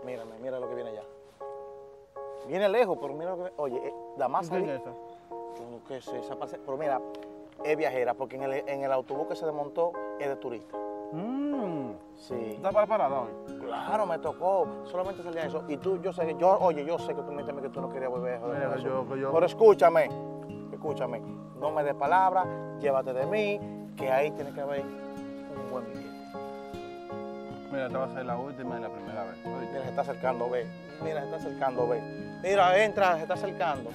Mírame, mira lo que viene allá. Viene lejos, pero mira lo que viene. Oye, Damas. ¿Qué es eso? Yo no qué sé, esa parece. Pero mira, es viajera, porque en el autobús que se desmontó es de turista. Sí. ¿Estás para parada hoy? Claro, me tocó. Solamente salía eso. Y tú, yo sé que, yo sé que tú me dijiste que tú no querías volver a joder Mira, con eso. que yo- Pero escúchame. No me des palabras, llévate de mí, que ahí tiene que haber un buen billete. Mira, esta va a ser la última y la primera vez. ¿Oíste? Mira, se está acercando, ve. Mira, se está acercando, ve. Mira, entra, se está acercando.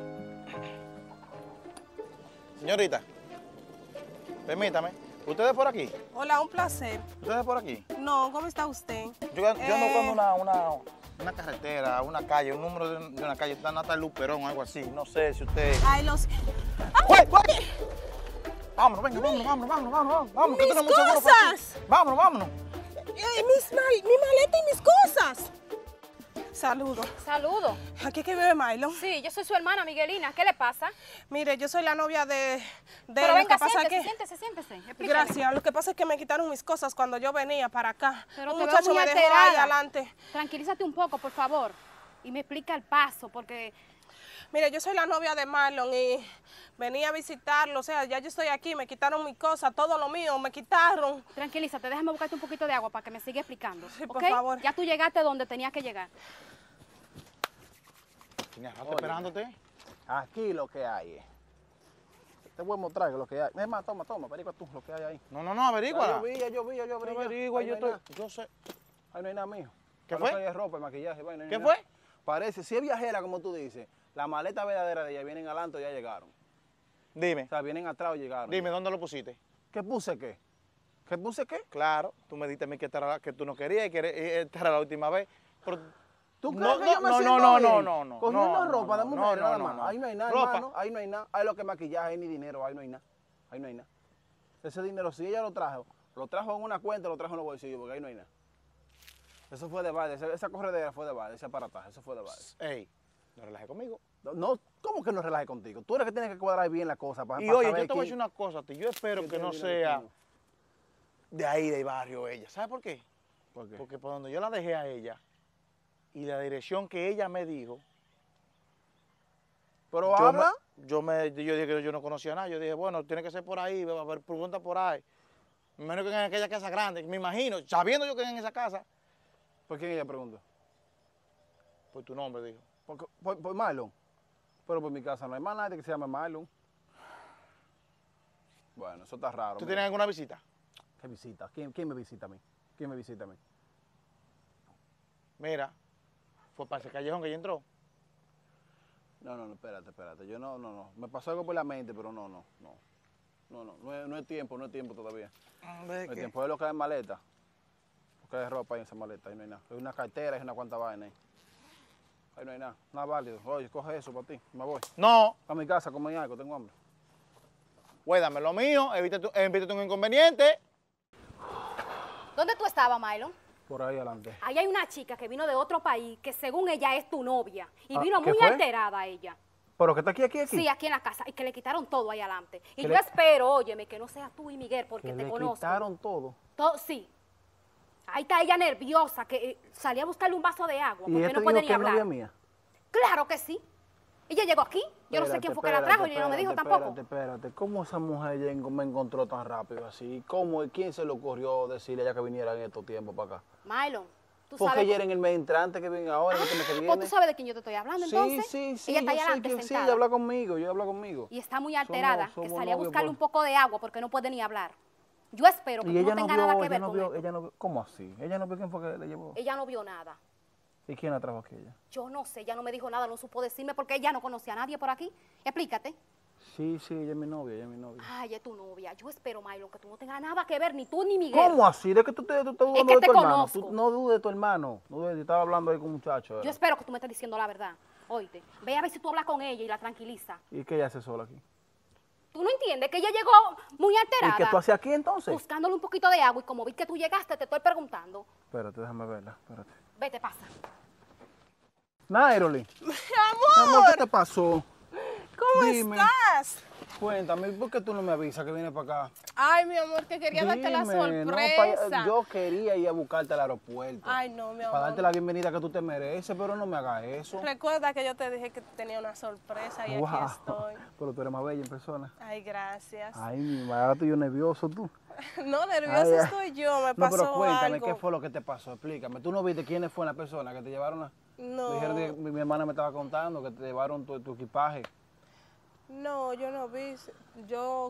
Señorita, permítame. ¿Usted es por aquí? Hola, un placer. ¿Usted es por aquí? No, ¿cómo está usted? Yo ando buscando una carretera, una calle, un número de una calle, está Nata Luperón o algo así. No sé si usted... Ay, los... ¡Güey, güey! Vámonos, venga, vámonos. que ¡Mis tenemos seguro por aquí. cosas! Vámonos. Mi maleta y mis cosas. Saludos. Saludo. ¿Aquí que vive Milo? Sí, yo soy su hermana Miguelina. ¿Qué le pasa? Mire, yo soy la novia de Pero lo venga, que pasa es que... siéntese. Explícale. Gracias. Lo que pasa es que me quitaron mis cosas cuando yo venía para acá. Pero Un te veo muchacho muy me dejó alterada. ahí adelante. Tranquilízate un poco, por favor. Y me explica el paso, porque... Mire, yo soy la novia de Marlon y venía a visitarlo. O sea, ya yo estoy aquí, me quitaron mis cosas, todo lo mío, me quitaron. Tranquilízate, déjame buscarte un poquito de agua para que me siga explicando. Sí, por ¿ok? favor. Ya tú llegaste donde tenías que llegar. Tenía rato esperándote. Aquí lo que hay es. Te voy a mostrar lo que hay. Es más, toma, averigua tú lo que hay ahí. No, averigua. Yo vi, Averigua, yo sé. Ahí no hay nada mío. ¿Qué Ahí fue? Lo que hay es ropa, maquillaje, vaina, no hay ¿Qué nada. fue? Parece, si es viajera, como tú dices, la maleta verdadera de ella vienen adelante o ya llegaron. Dime, O sea, vienen atrás o llegaron. dime, ¿dónde lo pusiste? ¿Qué puse qué? ¿Qué puse qué? Claro, tú me dijiste a mí que tú no querías y que esta era la última vez. Pero ¿Tú No, crees que yo me no, siento no, bien? no. Cogiendo no, ropa de no, mujer, nada no, más. no. Ahí no hay nada, Ropa. hermano. Ahí no hay nada. Ahí lo que es maquillaje, ahí ni dinero, ahí no hay nada. Ahí no hay nada. Ese dinero, si ella lo trajo en una cuenta, lo trajo en los bolsillos, porque ahí no hay nada. Eso fue de balde, esa corredera fue de balde, ese aparataje, eso fue de balde. Ey, no relajes conmigo. No, ¿cómo que no relaje contigo? Tú eres que tienes que cuadrar bien la cosa para Y oye, saber yo te voy a quién- decir una cosa a ti. Yo espero quién que tiene no dinero sea y quién de ahí, del barrio, ella. ¿Sabes por qué? no. ¿Por qué? Porque por donde yo la dejé a ella y la dirección que ella me dijo, Pero yo habla. yo dije que yo no conocía nada. Yo dije, bueno, tiene que ser por ahí, a ver, pregunta por ahí. Me imagino que en aquella casa grande, me imagino, sabiendo yo que en esa casa, ¿Por quién ella preguntó? por tu nombre, dijo. Por Marlon. Pero por mi casa no hay más nadie que se llame Marlon. Bueno, eso está raro. ¿Tú mira. tienes alguna visita? ¿Qué visita? ¿Quién me visita a mí? ¿Quién me visita a mí? Mira, fue para ese callejón que ella entró. No, espérate. Yo no. Me pasó algo por la mente, pero no es tiempo todavía. No es tiempo, es lo que hay en maleta. Lo que hay ropa ahí en esa maleta, ahí no hay nada. Es una cartera, es una cuanta vaina ahí. Ahí no hay nada válido. Oye, coge eso para ti, me voy. No, A mi casa, comí algo, tengo hambre. güey, dame lo mío, evítate un inconveniente. ¿Dónde tú estabas, Milo? Por ahí adelante. Ahí hay una chica que vino de otro país, que según ella es tu novia. Y Ah, vino ¿qué muy fue? alterada ella. ¿Pero que está aquí? Sí, aquí en la casa. Y que le quitaron todo ahí adelante. Y ¿Que yo le- espero, óyeme, que no seas tú y Miguel, porque Que te le conozco. quitaron todo. Sí. Ahí está ella nerviosa, que salía a buscarle un vaso de agua, ¿Y porque ella no te puede dijo ni que es hablar. novia mía? Claro que sí. Ella llegó aquí. Yo no sé quién fue que la trajo, ni ella no me dijo tampoco. Espérate. ¿Cómo esa mujer me encontró tan rápido así? ¿Quién se le ocurrió decirle a ella que viniera en estos tiempos para acá? Mylon, tú Porque sabes. ella era en el mes entrante que viene ahora, en este mes que viene. Pues tú sabes de quién yo te estoy hablando, entonces. Sí, Ella está ahí yo sé adelante quién, sí, sentada. ella habla conmigo. Y está muy alterada, Somos que salía a novios, buscarle pues. un poco de agua porque no puede ni hablar. Yo espero que Y tú ella no no tengas vio, nada que ella ver no con vio, esto. ella no vio, ¿cómo así? Ella no vio quién fue que le llevó. Ella no vio nada. ¿Y quién la trajo aquí ella? Yo no sé, ella no me dijo nada, no supo decirme porque ella no conocía a nadie por aquí. Explícate. Sí, ella es mi novia, Ay, es tu novia. Yo espero, Mylon, que tú no tengas nada que ver, ni tú ni Miguel. ¿Cómo así? ¿De que tú estás dudando Es que de te tu hermano? conozco. Tú no dudes de tu hermano. No dudes, yo estaba hablando ahí con un muchacho. Yo espero que tú me estés diciendo la verdad. Oíste, ve a ver si tú hablas con ella y la tranquiliza. ¿Y qué ella hace sola aquí? ¿Tú no entiendes que ella llegó muy alterada? ¿Y qué tú haces aquí entonces? Buscándole un poquito de agua y como vi que tú llegaste, te estoy preguntando. Espérate, déjame verla, espérate. Vete, pasa. Nairoli. Mi Mi amor, amor, ¿qué te pasó? ¿cómo Dime. estás? Cuéntame, ¿por qué tú no me avisas que vienes para acá? Ay, mi amor, que quería darte la Dime, no, sorpresa. yo quería ir a buscarte al aeropuerto. Ay, no, mi amor. Para darte la bienvenida que tú te mereces, pero no me hagas eso. Recuerda que yo te dije que tenía una sorpresa y Wow. aquí estoy. Pero tú eres más bella en persona. Ay, gracias. Ay, mi madre, ahora estoy yo nervioso tú. No, nerviosa Ay, ay. estoy yo, me No, pasó pero cuéntame, algo. ¿qué fue lo que te pasó? Explícame. ¿Tú no viste quiénes fueron las personas que te llevaron a...? No. Me dijeron que mi hermana me estaba contando que te llevaron tu equipaje. No, yo no vi. Yo,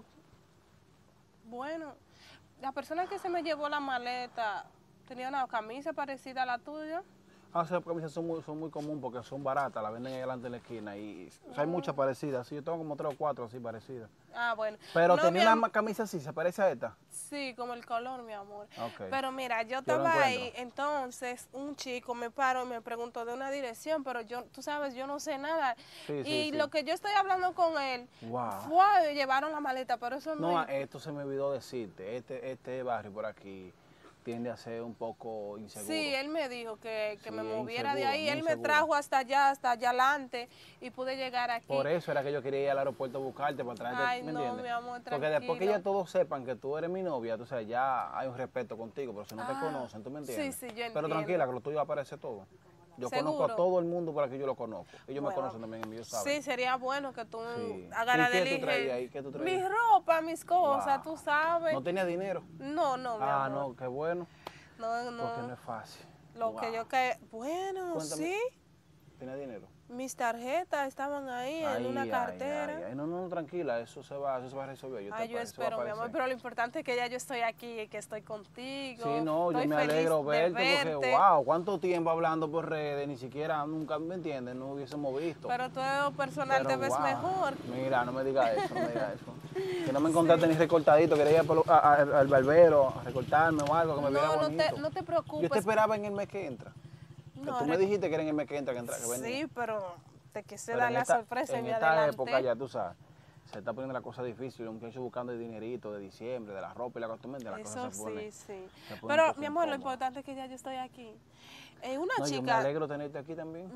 bueno, la persona que se me llevó la maleta tenía una camisa parecida a la tuya. Ah, esas camisas son muy comunes porque son baratas, las venden ahí delante en la esquina. Y o sea, hay muchas parecidas, sí, yo tengo como 3 o 4 así parecidas. Ah, bueno. Pero No, tenía mi una camisa así, ¿se parece a esta? Sí, como el color, mi amor. Ok. Pero mira, yo Yo lo estaba ahí, encuentro. entonces un chico me paró y me preguntó de una dirección, pero yo, tú sabes, yo no sé nada. Sí, sí, Y sí. lo que yo estoy hablando con él, Wow. fue, llevaron la maleta, pero eso No, es... esto se me olvidó decirte. Este barrio por aquí tiende a ser un poco inseguro. Sí, él me dijo que Sí, me es moviera de inseguro, ahí. muy Él me inseguro. trajo hasta allá adelante y pude llegar aquí. Por eso era que yo quería ir al aeropuerto a buscarte para traerte, Ay, ¿me no, entiendes? mi amor, Porque después que tranquilo. ya todos sepan que tú eres mi novia, tú sabes, ya hay un respeto contigo, pero si no te Ah, conocen, ¿tú me entiendes? sí, yo Pero entiendo. tranquila, que lo tuyo aparece todo. Yo conozco ¿Seguro? a todo el mundo por aquí, yo lo conozco. Ellos me Bueno, conocen también, ellos saben. Sí, sería bueno que tú Sí. hagas ¿Y la qué tú diligencia. traías ahí? ¿Qué tú traías? Mi ropa, mis cosas, Wow. tú sabes. ¿No tenía dinero? No, no, mi Ah, amor. no, qué bueno, No, porque no no. es fácil. Lo Wow. que yo que... Bueno, Cuéntame. sí. ¿Tenía dinero? Mis tarjetas estaban ahí en una cartera. Ay. No, tranquila, eso se va a resolver. Yo eso va a espero, mi amor, aparecer. pero lo importante es que ya yo estoy aquí y que estoy contigo. Sí, no, yo Estoy me feliz alegro de verte porque, wow, cuánto tiempo hablando por redes, ni siquiera, nunca, ¿me entiendes? No hubiésemos visto. Pero tú en lo personal Pero, te ves wow. mejor. Mira, no me digas eso, no me digas eso. Que no me encontraste ni recortadito, quería ir al barbero a recortarme o algo, que me viera No, bonito. no te Yo preocupes. te esperaba en el mes que entra. Que No, tú me dijiste que era en el mes que entra que venía. Sí, pero te quise Pero dar en la esta- sorpresa y en me esta adelanté. época ya, tú sabes, se está poniendo la cosa difícil, un muchacho buscando el dinerito de diciembre, de la ropa y la costumbre, de las Eso cosas se pone. sí. se pone un Pero, poco mi amor, lo incómodo. importante es que ya yo estoy aquí. Una No, yo me chica, alegro tenerte aquí también.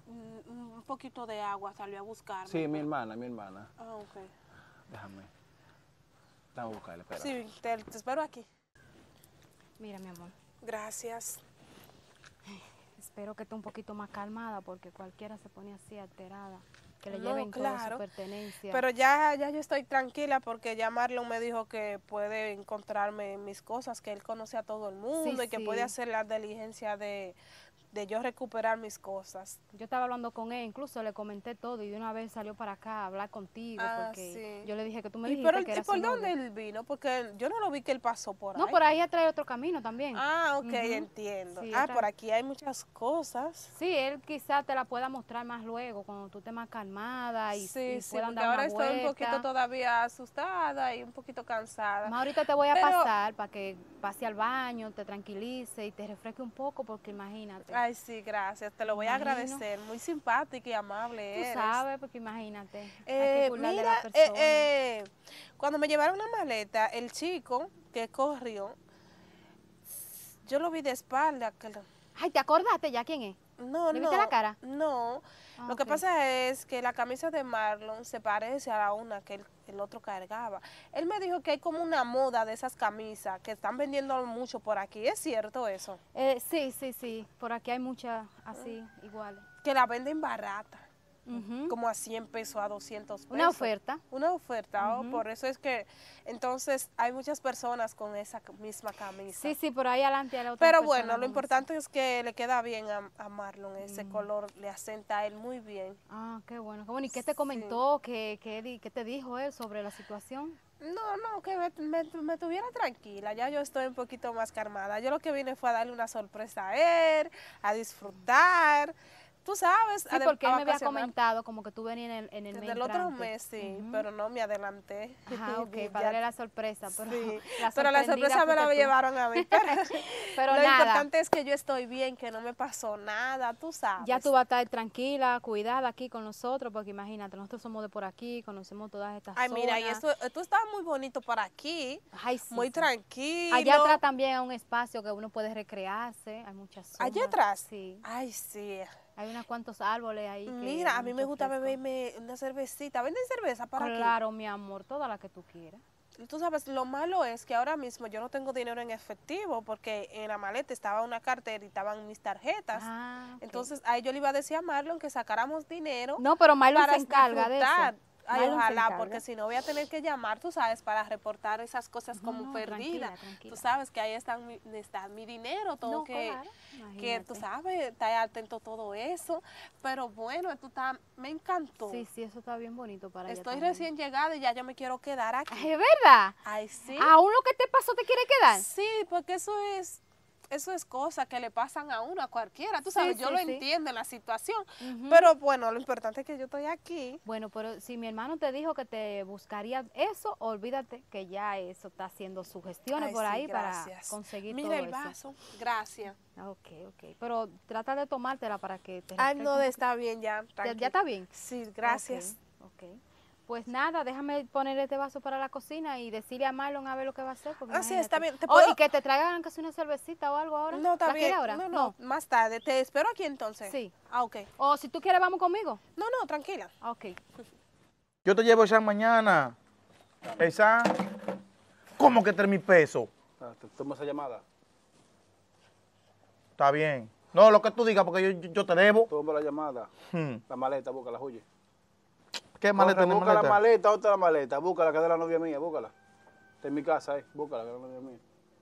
un poquito de agua salió a buscarme. Sí, mi hermana. Ah, ok. Déjame buscarla, espera. Sí, te espero aquí. Mira, mi amor, Gracias. espero que esté un poquito más calmada porque cualquiera se pone así alterada. Que le No, lleven toda su claro. pertenencia. Pero ya yo estoy tranquila porque ya Marlon me dijo que puede encontrarme mis cosas, que él conoce a todo el mundo y que sí. puede hacer la diligencia de yo recuperar mis cosas. Yo estaba hablando con él, incluso le comenté todo y de una vez salió para acá a hablar contigo Ah, porque sí. yo le dije que tú me ¿Y dijiste que era por su dónde novio. él vino? Porque yo no lo vi que él pasó por No, ahí. por ahí trae otro camino también. Ah, ok, Ujú. entiendo. Sí, Ah, otra- por aquí hay muchas cosas. Sí, él quizás te la pueda mostrar más luego, cuando tú estés más calmada y, Sí, y sí, puedan porque dar ahora una estoy un poquito vuelta. todavía asustada y un poquito cansada. Más ahorita te voy a Pero- pasar para que pase al baño, te tranquilice y te refresque un poco porque imagínate. Ay, sí, gracias. Te lo voy a Imagino. agradecer. Muy simpática y amable Tú eres. sabes, porque imagínate. Hay que cuidar de la Mira, persona. cuando me llevaron la maleta, el chico que corrió, yo lo vi de espalda. Ay, ¿te acordaste ya quién es? No, ¿Le no. viste la cara? No. Ah, Lo que ok. pasa es que la camisa de Marlon se parece a la una que el otro cargaba. Él me dijo que hay como una moda de esas camisas que están vendiendo mucho por aquí. ¿Es cierto eso? Sí. Por aquí hay muchas así, iguales. Que la venden barata, Ujú. como a 100 pesos, a 200 pesos. Una oferta. Una oferta, Ujú. por eso es que entonces hay muchas personas con esa misma camisa. Sí, por ahí adelante hay la otra Pero persona bueno, lo con importante es que le queda bien a Marlon, ese color le asenta a él muy bien. Ah, qué bueno. ¿Y qué te comentó? ¿Qué te dijo él sobre la situación? No, que me tuviera tranquila, ya yo estoy un poquito más calmada. Yo lo que vine fue a darle una sorpresa a él, a disfrutar, tú sabes. Sí, porque él me había vacacionar. comentado como que tú venías en el mes Desde el otro entrante. mes, sí, Ujú. pero no me adelanté. Ajá, ok, Ya- para darle la sorpresa. Pero sí, la pero la sorprendida sorpresa me la fuiste tú. llevaron a mí. Pero lo nada. importante es que yo estoy bien, que no me pasó nada, tú sabes. Ya tú vas a estar tranquila, cuidada aquí con nosotros, porque imagínate, nosotros somos de por aquí, conocemos todas estas Ay, zonas. mira, y esto está muy bonito por aquí, Ay, sí, muy sí. tranquilo. Allá atrás también hay un espacio que uno puede recrearse, hay muchas zonas. ¿Allá atrás? Sí. Ay, sí. Hay unos cuantos árboles ahí. Mira, a mí me gusta beberme una cervecita. ¿Venden cerveza para aquí? Claro, mi amor, toda la que tú quieras. Tú sabes, lo malo es que ahora mismo yo no tengo dinero en efectivo porque en la maleta estaba una cartera y estaban mis tarjetas. Ah, ok. Entonces, ahí yo le iba a decir a Marlon que sacáramos dinero. No, pero Marlon para se encarga de disfrutar. eso. Ay, Marlon se ojalá, encarga. porque si no voy a tener que llamar, tú sabes, para reportar esas cosas como No, perdidas. tranquila. Tú sabes que ahí está mi dinero, todo No, que, claro, que tú imagínate. sabes, estar atento a todo eso. Pero bueno, me encantó. Sí, eso está bien bonito para allá Estoy también. recién llegada y ya yo me quiero quedar aquí. Ay, ¿es verdad? Ay, sí. ¿Aún lo que te pasó te quiere quedar? Sí, porque eso es cosas que le pasan a uno, a cualquiera. Tú Sí, sabes, yo sí, lo sí. entiendo en la situación. Ujú. Pero bueno, lo importante es que yo estoy aquí. Bueno, pero si mi hermano te dijo que te buscaría eso, olvídate que ya eso está haciendo sugestiones Ay, por sí, ahí gracias. para conseguir Mira todo el eso. vaso. Gracias. Ok. Pero trata de tomártela para que te Ay, refresque no, un poquito. está bien ya. ¿Ya Tranquila. está bien? Sí, gracias. Ok. Pues nada, déjame poner este vaso para la cocina y decirle a Marlon a ver lo que va a hacer. Porque Ah, sí, está imagínate. bien. ¿Te Oh, puedo? y que te traigan casi una cervecita o algo ahora. No, está ¿La bien. quieres ahora? No, más tarde. Te espero aquí entonces. Sí. Ah, ok. O si tú quieres, vamos conmigo. No, tranquila. Ok. Yo te llevo esa mañana. Esa. ¿Cómo que 3,000 pesos? Toma esa llamada. Está bien. No, lo que tú digas, porque yo te debo. Toma la llamada. Hmm. La maleta, búscala, oye. ¿Qué maleta Corre, ni busca la maleta? maleta, otra la maleta. Búscala, que es de la novia mía, búscala. Está en mi casa, búscala, que es de la novia mía.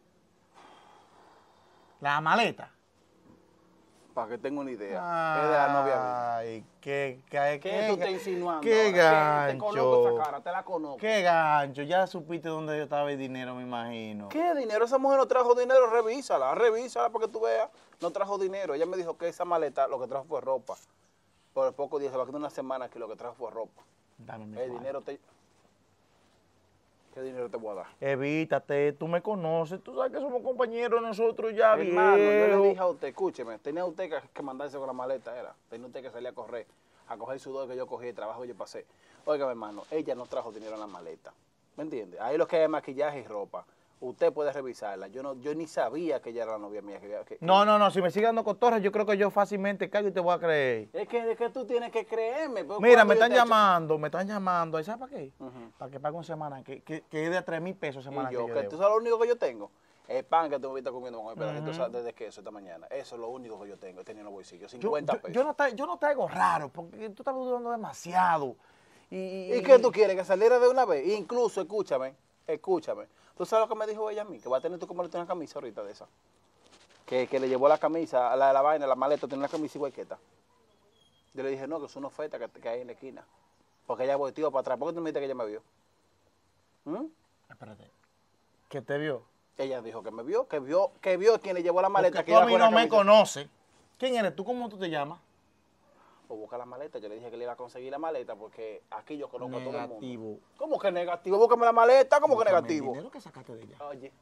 La maleta. Para que tenga una idea. Es de la novia mía. Ay, ¿qué ¿Qué tú estás insinuando? Qué ahora? Te conozco gancho. esa cara, te la conozco. Qué gancho. Ya supiste dónde yo estaba el dinero, me imagino. ¿Qué dinero? Esa mujer no trajo dinero, revísala para que tú veas. No trajo dinero. Ella me dijo que esa maleta lo que trajo fue ropa. Por el poco días, se va a quedar una semana que lo que trajo fue ropa. Dame mi El cuarto. dinero te... ¿Qué dinero te voy a dar? Evítate, tú me conoces, tú sabes que somos compañeros nosotros ya, Hermano, yo le viejo. dije a usted, escúcheme, tenía usted que mandarse con la maleta, tenía usted que salir a correr, a coger el sudor que yo cogí, el trabajo que yo pasé. Oiga, hermano, ella no trajo dinero en la maleta, ¿me entiende? Ahí lo que hay es maquillaje y ropa. Usted puede revisarla. Yo ni sabía que ella era la novia mía. No, si me sigue dando cotorras, yo creo que yo fácilmente caigo y te voy a creer. Es que tú tienes que creerme. Pues, Mira, cuando me yo están te echo- llamando, ¿sabes para qué? Ujú. Para que pague una semana, que es de 3,000 pesos semana Y yo, que yo que debo. tú sabes lo único que yo tengo. El pan que tú me estás comiendo con el pedacito desde queso esta mañana. Eso es lo único que yo tengo. He tenido en los bolsillos. 50 pesos. Yo no traigo raro, porque tú estás dudando demasiado. ¿Y qué tú quieres? Que saliera de una vez. Incluso, escúchame. ¿Tú sabes lo que me dijo ella a mí? Que va a tener tú que ponerte una camisa ahorita de esa. Que le llevó la camisa, la vaina, la maleta, tiene una camisa igual que esta. Yo le dije, no, que es una oferta que hay en la esquina. Porque ella volteó para atrás. ¿Por qué tú me dijiste que ella me vio? ¿Mm? Espérate. ¿Qué te vio? Ella dijo que me vio, que vio quien le llevó la maleta. Porque que tú a iba mí con no la me camisa. conoces. ¿Quién eres tú? ¿Cómo tú te llamas? Pues busca la maleta. Yo le dije que le iba a conseguir la maleta porque aquí yo conozco a todo el mundo. Negativo. ¿Cómo que negativo? Búscame la maleta. ¿Cómo que Búscame el negativo? dinero que sacaste de ella.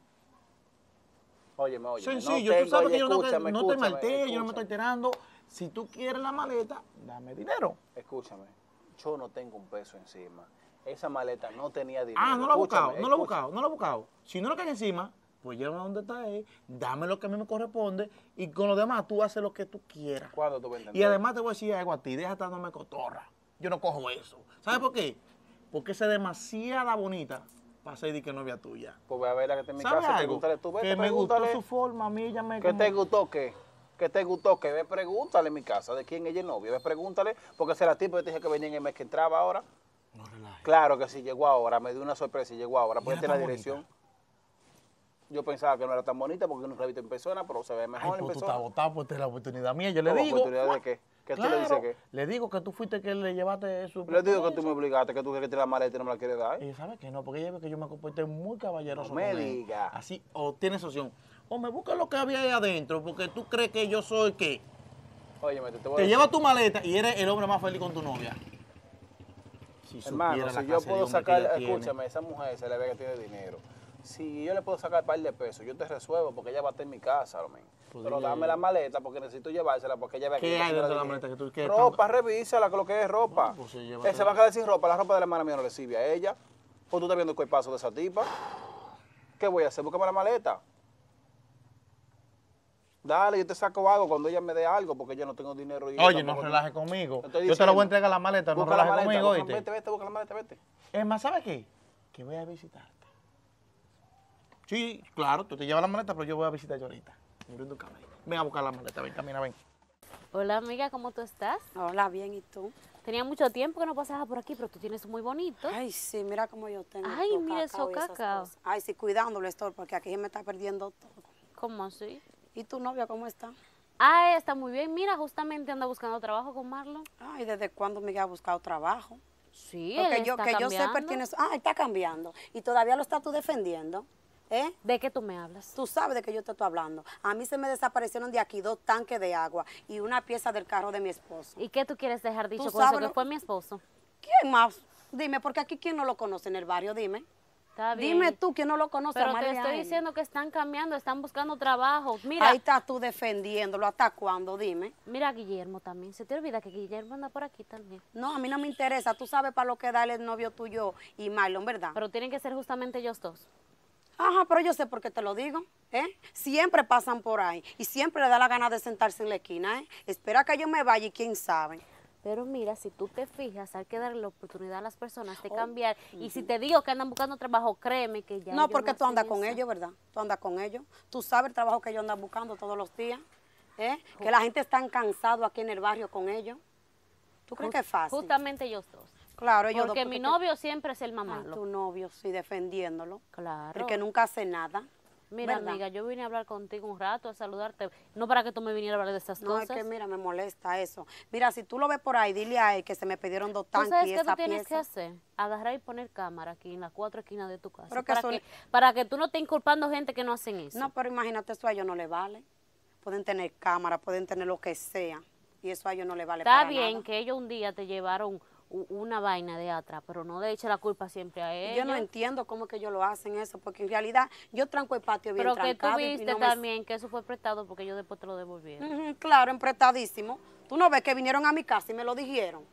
Óyeme. Sencillo, tú sabes que yo no te malteo, yo no me estoy enterando. Si tú quieres la maleta, dame dinero. Escúchame, yo no tengo un peso encima. Esa maleta no tenía dinero. Ah, no lo he buscado, Escúchame, no lo he buscado. Si no lo cae encima, pues llévame a donde está él, dame lo que a mí me corresponde y con lo demás tú haces lo que tú quieras. ¿Cuándo tú vas a entender? Y además te voy a decir algo a ti, deja de dándome cotorra. Yo no cojo eso. ¿Sabes por qué? Porque esa es demasiada bonita para ser de que novia tuya. Pues voy a verla que está en mi ¿Sabes casa. algo? Pregúntale tú, vete, Que me gustó pregúntale. su forma, a mí ella me... ¿Qué te gustó qué? ¿Qué te gustó qué? Ve, pregúntale en mi casa de quién ella es novia. Ve, pregúntale, porque será tipo que te dije que venía en el mes que entraba ahora. No relajes. Claro que sí, llegó ahora. Me dio una sorpresa y llegó ahora. ¿Y Puede era tener la tan dirección. bonita? Yo pensaba que no era tan bonita porque no la he visto en persona, pero se ve Ay, mejor en pues tú persona. estás botado por la oportunidad mía. Yo le ¿Cómo digo... oportunidad de qué? ¿Que tú le dices Claro, qué? le digo que tú fuiste que le llevaste eso. Le digo que tú me obligaste, que tú quieres tirar la maleta y no me la quieres dar. Ella sabe que no, porque ella ve que yo me comporté muy caballeroso No me con él. diga. Así, o tienes opción. O me busca lo que había ahí adentro, porque tú crees que yo soy qué. Óyeme, te voy a Te decir. llevas tu maleta y eres el hombre más feliz con tu novia. Si Hermano, supiera la si yo clase de puedo hombre que sacar, ella tiene. escúchame, esa mujer se le ve que tiene dinero. Si yo le puedo sacar un par de pesos, yo te resuelvo porque ella va a estar en mi casa, hombre. Pues Pero dile- dame la maleta porque necesito llevársela porque ella ve que ¿Qué yo hay tengo dentro de la dinero. maleta que tú quieres Ropa, revísala, que lo que es ropa. Bueno, pues sí, llévatela. Él se va a quedar sin ropa, la ropa de la hermana mía no le sirve a ella. Pues tú estás viendo el cuerpazo de esa tipa. ¿Qué voy a hacer? Búscame la maleta. Dale, yo te saco algo cuando ella me dé algo, porque yo no tengo dinero. Y yo Oye, no tampoco relajes conmigo. Te estoy Yo te lo voy a diciendo. entregar la maleta, no Busca la relajes maleta, conmigo, busca- ¿oíste? vete, busca la maleta, vete. Es más, ¿sabes qué? Que voy a visitarte. Sí, claro, tú te llevas la maleta, pero yo voy a visitarte ahorita. Mira tu cabello. Ven a buscar la maleta, ven, camina, ven. Hola amiga, ¿cómo tú estás? Hola, bien, ¿y tú? Tenía mucho tiempo que no pasaba por aquí, pero tú tienes muy bonito. Ay, sí, mira cómo yo tengo. Ay, todo mira eso, y esas cacao. cosas. Ay, sí, cuidándolo estoy, porque aquí se me está perdiendo todo. ¿Cómo así? ¿Y tu novia cómo está? Ah, está muy bien. Mira, justamente anda buscando trabajo con Marlon. Ay, ¿desde cuándo Miguel ha buscado trabajo? Sí, Porque él yo, está que yo cambiando. sé pertenece... Ah, está cambiando. Y todavía lo estás tú defendiendo, ¿eh? ¿De qué tú me hablas? Tú sabes de qué yo te estoy hablando. A mí se me desaparecieron de aquí 2 tanques de agua y una pieza del carro de mi esposo. ¿Y qué tú quieres dejar dicho Tú con eso sabes que lo- fue mi esposo? ¿Quién más? Dime, porque aquí ¿quién no lo conoce en el barrio? Dime. Está bien. Dime tú, ¿quién no lo conoce? Pero Omar te y a estoy él. diciendo que están cambiando, están buscando trabajo. Mira, Ahí estás tú defendiéndolo. ¿Hasta cuándo? Dime. mira a Guillermo también. Se te olvida que Guillermo anda por aquí también. No, a mí no me interesa. Tú sabes para lo que da el novio tuyo y Marlon, ¿verdad? Pero tienen que ser justamente ellos dos. Ajá, pero yo sé por qué te lo digo, ¿eh? Siempre pasan por ahí y siempre le da la gana de sentarse en la esquina, ¿eh? Espera que yo me vaya y quién sabe. Pero mira, si tú te fijas, hay que darle la oportunidad a las personas Oh, de cambiar. Y si te digo que andan buscando trabajo, créeme que ya No, ellos porque tú hacen andas con eso. ellos, ¿verdad? Tú andas con ellos. Tú sabes el trabajo que ellos andan buscando todos los días, ¿eh? Que la gente está cansado aquí en el barrio con ellos. ¿Tú crees que es fácil? Justamente ellos dos. Claro, ellos Porque dos. mi novio siempre es el Ay, mamalo. tu novio, sí, defendiéndolo. Claro. El que nunca hace nada. Mira, ¿verdad? amiga, yo vine a hablar contigo un rato, a saludarte. No para que tú me vinieras a hablar de estas No, cosas. es que mira, me molesta eso. Mira, si tú lo ves por ahí, dile a él que se me pidieron 2 ¿Tú tanques sabes y qué tú esa tienes que pieza. hacer? Agarrar y poner cámara aquí en las 4 esquinas de tu casa. Pero que son- para que tú no estés inculpando gente que no hacen eso. No, pero imagínate, eso a ellos no le vale. Pueden tener cámara, pueden tener lo que sea. Y eso a ellos no le vale Está para bien nada. que ellos un día te llevaron una vaina de atrás, pero no le eche la culpa siempre a ellos. Yo no entiendo cómo es que ellos lo hacen eso, porque en realidad yo tranco el patio bien Pero que tú trancado y viste no me- también que eso fue prestado porque ellos después te lo devolvieron. Ujú, claro, emprestadísimo. Tú no ves que vinieron a mi casa y me lo dijeron.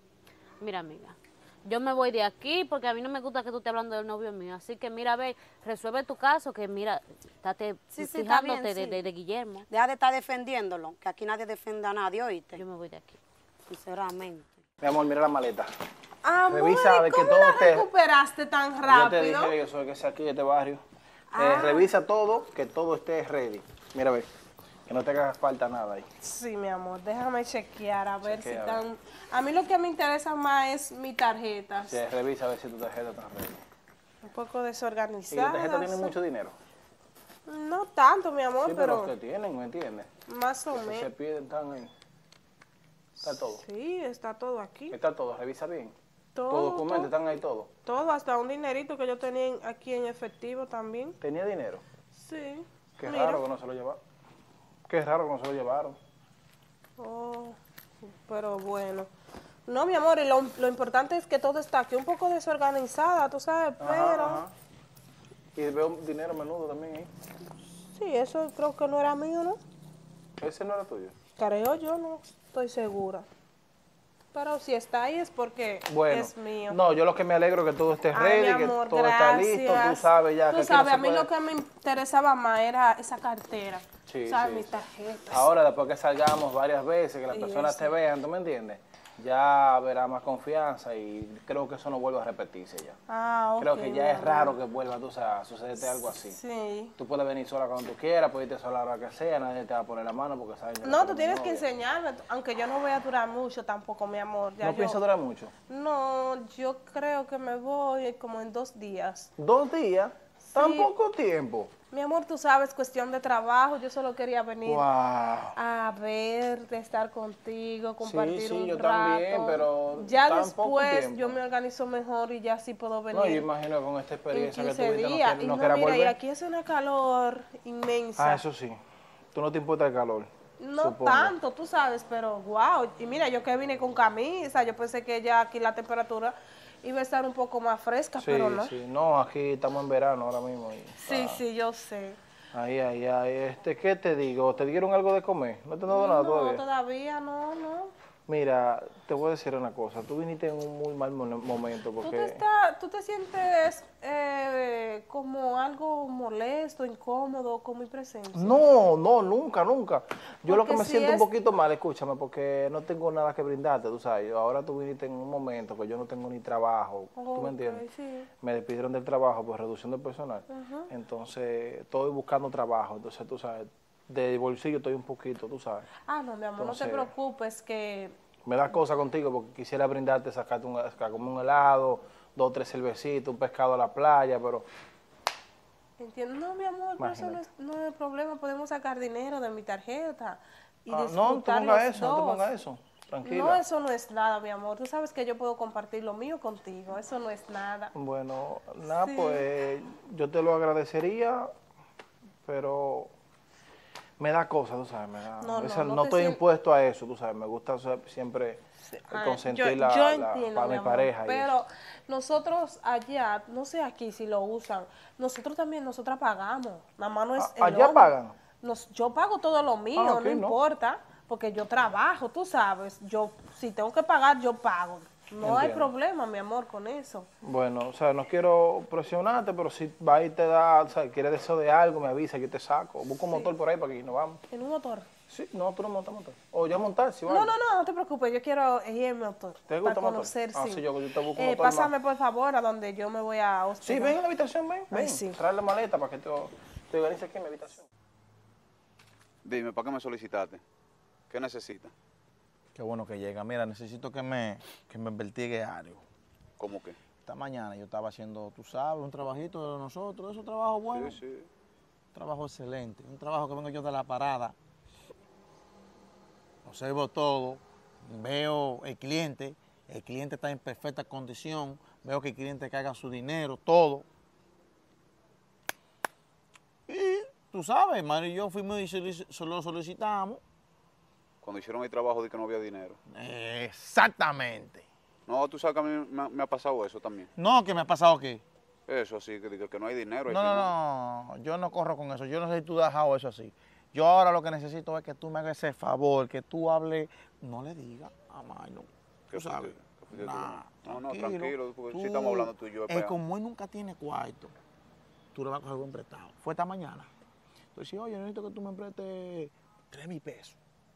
Mira, amiga, yo me voy de aquí porque a mí no me gusta que tú estés hablando del novio mío. Así que mira, ve, resuelve tu caso, que mira, estate Sí, sí, está bien, fijándote sí. de Guillermo. Deja de estar defendiéndolo, que aquí nadie defiende a nadie, ¿oíste? Yo me voy de aquí. Sinceramente. Mi amor, mira la maleta. Amor, Revisa, a ver ¿y que ¿cómo todo la esté- recuperaste tan Yo te rápido? dije que yo soy que sea aquí de este barrio. Ah. Revisa todo, que todo esté ready. Mira, ve, que no te haga falta nada ahí. Sí, mi amor, déjame chequear a ver si Chequea, están... A mí lo que me interesa más es mi tarjeta. Sí, revisa a ver si tu tarjeta está ready. Un poco ¿Y la desorganizada. tarjeta tiene mucho dinero? No tanto, mi amor, Sí, pero pero que tienen, ¿me entiendes? más o Que se menos. piden, están ahí. Está todo. Sí, está todo aquí. Está todo, revisa bien. Todo, Todos los documentos todo, están ahí todos. todo, hasta un dinerito que yo tenía aquí en efectivo también. ¿Tenía dinero? Sí. Qué mira. raro que no se lo llevaron. Qué raro que no se lo llevaron. Oh, pero bueno. No, mi amor, y lo importante es que todo está aquí un poco desorganizada, tú sabes, pero... Ajá. Y veo dinero menudo también ahí. Sí, eso creo que no era mío, ¿no? Ese no era tuyo. Creo yo, no estoy segura. Pero si está ahí es porque Bueno, es mío. no, yo lo que me alegro es que todo esté Ay, ready, mi que amor, todo está listo, tú gracias. sabes ya. Tú que aquí no sabes, se a mí puede- lo que me interesaba más era esa cartera. Sí, ¿Sabes? sí, Mis sí. tarjetas. Ahora, después que salgamos varias veces, que las Y personas eso. te vean, ¿tú me entiendes? Ya verá más confianza y creo que eso no vuelve a repetirse ya. Ah, ok. Creo que ya es mi raro amor. que vuelva tú, a sucederte algo así. Sí. Tú puedes venir sola cuando tú quieras, puedes irte sola a la hora que sea, nadie te va a poner la mano porque saben que No, tú eres tienes mi que novia. enseñarme, aunque yo no voy a durar mucho tampoco, mi amor. Ya ¿No yo- piensas durar mucho? No, yo creo que me voy como en 2 días. 2 días, tan Sí. poco tiempo. Mi amor, tú sabes, cuestión de trabajo, yo solo quería venir Wow. a verte, estar contigo, compartir sí, un yo rato. también, pero ya tan poco después tiempo. yo me organizo mejor y ya sí puedo venir No, yo imagino que con esta en experiencia que 15 tuviste días. no, Y no no, quieras mira, y volver. aquí hace una calor inmensa. Ah, eso sí. Tú no te importa el calor. No supongo. tanto, tú sabes, pero wow. Y mira, yo que vine con camisa, yo pensé que ya aquí la temperatura iba a estar un poco más fresca, Sí, pero no. sí. No, aquí estamos en verano ahora mismo. y Sí, está- sí, yo sé. Ay, ay, ay. ¿Qué te digo? ¿Te dieron algo de comer? ¿No te han dado nada No, todavía? todavía no, no. Mira, te voy a decir una cosa. Tú viniste en un muy mal momento porque... ¿Tú te sientes como algo molesto, incómodo con mi presencia? No, nunca. Yo lo que Porque me si siento un es- poquito mal, escúchame, porque no tengo nada que brindarte, tú sabes. Ahora tú viniste en un momento que yo no tengo ni trabajo, ¿tú me Ok, entiendes? sí. Me despidieron del trabajo por reducción de personal. Entonces, estoy buscando trabajo, entonces, tú sabes, de bolsillo estoy un poquito, tú sabes. Ah, no, mi amor, no te Entonces- preocupes que... Me da cosa contigo porque quisiera brindarte, sacarte como un helado, 2 o 3 cervecitas, un pescado a la playa, pero Entiendo, no, mi amor, pero eso Imagínate. no es problema. Podemos sacar dinero de mi tarjeta y no te disfrutar pongas los eso, no te dos. pongas eso. Tranquila. No, eso no es nada, mi amor. Tú sabes que yo puedo compartir lo mío contigo. Eso no es nada. Bueno, nada, Sí. pues yo te lo agradecería, pero me da cosa, tú sabes, No, o sea, no no te estoy sien- impuesto a eso, tú sabes, me gusta siempre Ay, consentir yo entiendo, para mi mi amor, pareja. y eso. pero nosotros allá, no sé aquí si lo usan, nosotras pagamos. Nada más no es el ¿Allá hombre. pagan? Yo pago todo lo mío, Ah, ok, no no. importa, porque yo trabajo, tú sabes. Si tengo que pagar, yo pago. No hay Entiendo. problema, mi amor, con eso. Bueno, o sea, no quiero presionarte, pero si va y te da, o sea, quieres deseo de algo, me avisa, yo te saco. Busco un motor por ahí para que nos vamos. En un motor. Sí, no, tú no montas motor. O ya montar, si No, vale. no te preocupes, yo quiero ir en motor. ¿Te gusta para motor? conocer, Ah, sí. sí, yo te busco un motor Pásame, más. por favor, a donde yo me voy a hospedar. Sí, ven a la habitación, ven. Ay, sí. Trae la maleta para que te organice aquí en mi habitación. Dime, ¿para qué me solicitaste? ¿Qué necesitas? Qué bueno que llega. Mira, necesito que me investigue algo. ¿Cómo qué? Esta mañana yo estaba haciendo, tú sabes, un trabajito de nosotros, esos trabajos buenos. Sí, sí. Un trabajo excelente, un trabajo que vengo yo de la parada. Observo todo, veo el cliente está en perfecta condición, veo que el cliente carga su dinero, todo. Y tú sabes, Mario y yo fuimos y lo solicitamos. Cuando hicieron el trabajo de que no había dinero. Exactamente. No, tú sabes que a mí me ha pasado eso también. No, que me ha pasado aquí. Eso sí, que no hay dinero. No, no, yo no corro con eso. Yo no sé si tú has dejado eso así. Yo ahora lo que necesito es que tú me hagas ese favor, que tú hables, no le digas a Marlon. ¿Qué Tú sabes. fuiste tú? Nah, No, tranquilo, porque si estamos hablando tú y yo, es Es para- como él nunca tiene cuarto, tú le vas a coger un prestado. Fue esta mañana. Entonces, oye, necesito que tú me prestes 3,000 pesos.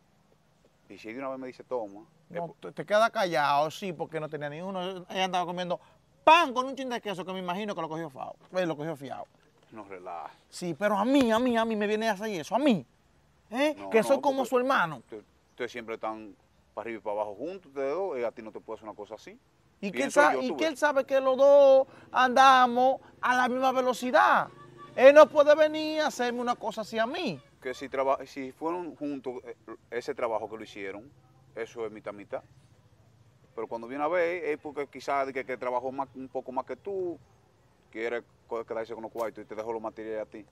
Y si de una vez me dice, toma. No, te quedas callado, sí, porque no tenía ni uno. Ella andaba comiendo pan con un chin de queso que me imagino que lo cogió fiado. Lo cogió fiado. No relaja. Sí, pero a mí me viene a hacer eso, a mí. No, que soy no, como porque- su hermano. Ustedes siempre están para arriba y para abajo juntos, ustedes dos, y a ti no te puede hacer una cosa así. Y que, Pienso yo, tú él ves. sabe que los dos andamos a la misma velocidad. Él no puede venir a hacerme una cosa así a mí. Que si fueron juntos ese trabajo que lo hicieron, eso es mitad. Pero cuando viene a ver, es porque quizás que trabajó un poco más que tú, quiere quedarse con los cuartos y te dejó los materiales a ti.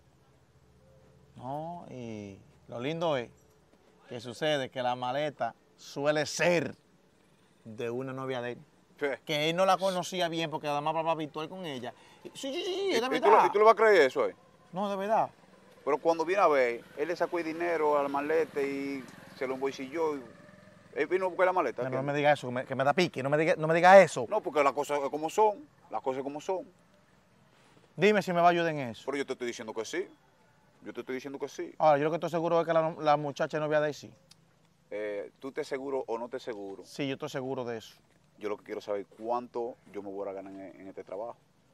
No, y lo lindo es que sucede que la maleta suele ser de una novia de él. ¿Qué? Que él no la conocía bien porque además papá habitual con ella. Sí, ¿Y, es de y verdad. tú le vas a creer eso, No, de verdad. Pero cuando viene a ver, él le sacó el dinero al maleta y se lo embolsilló. Él vino a buscar la maleta. Pero ¿qué? no me diga eso, que me da pique. No me diga eso. No, porque las cosas es como son. Las cosas como son. Dime si me va a ayudar en eso. Pero yo te estoy diciendo que sí. Yo te estoy diciendo que sí. Ahora, yo lo que estoy seguro es que la muchacha es novia de él, sí. ¿Tú te seguro o no te seguro? Sí, yo estoy seguro de eso. Yo lo que quiero saber es cuánto yo me voy a ganar en este trabajo.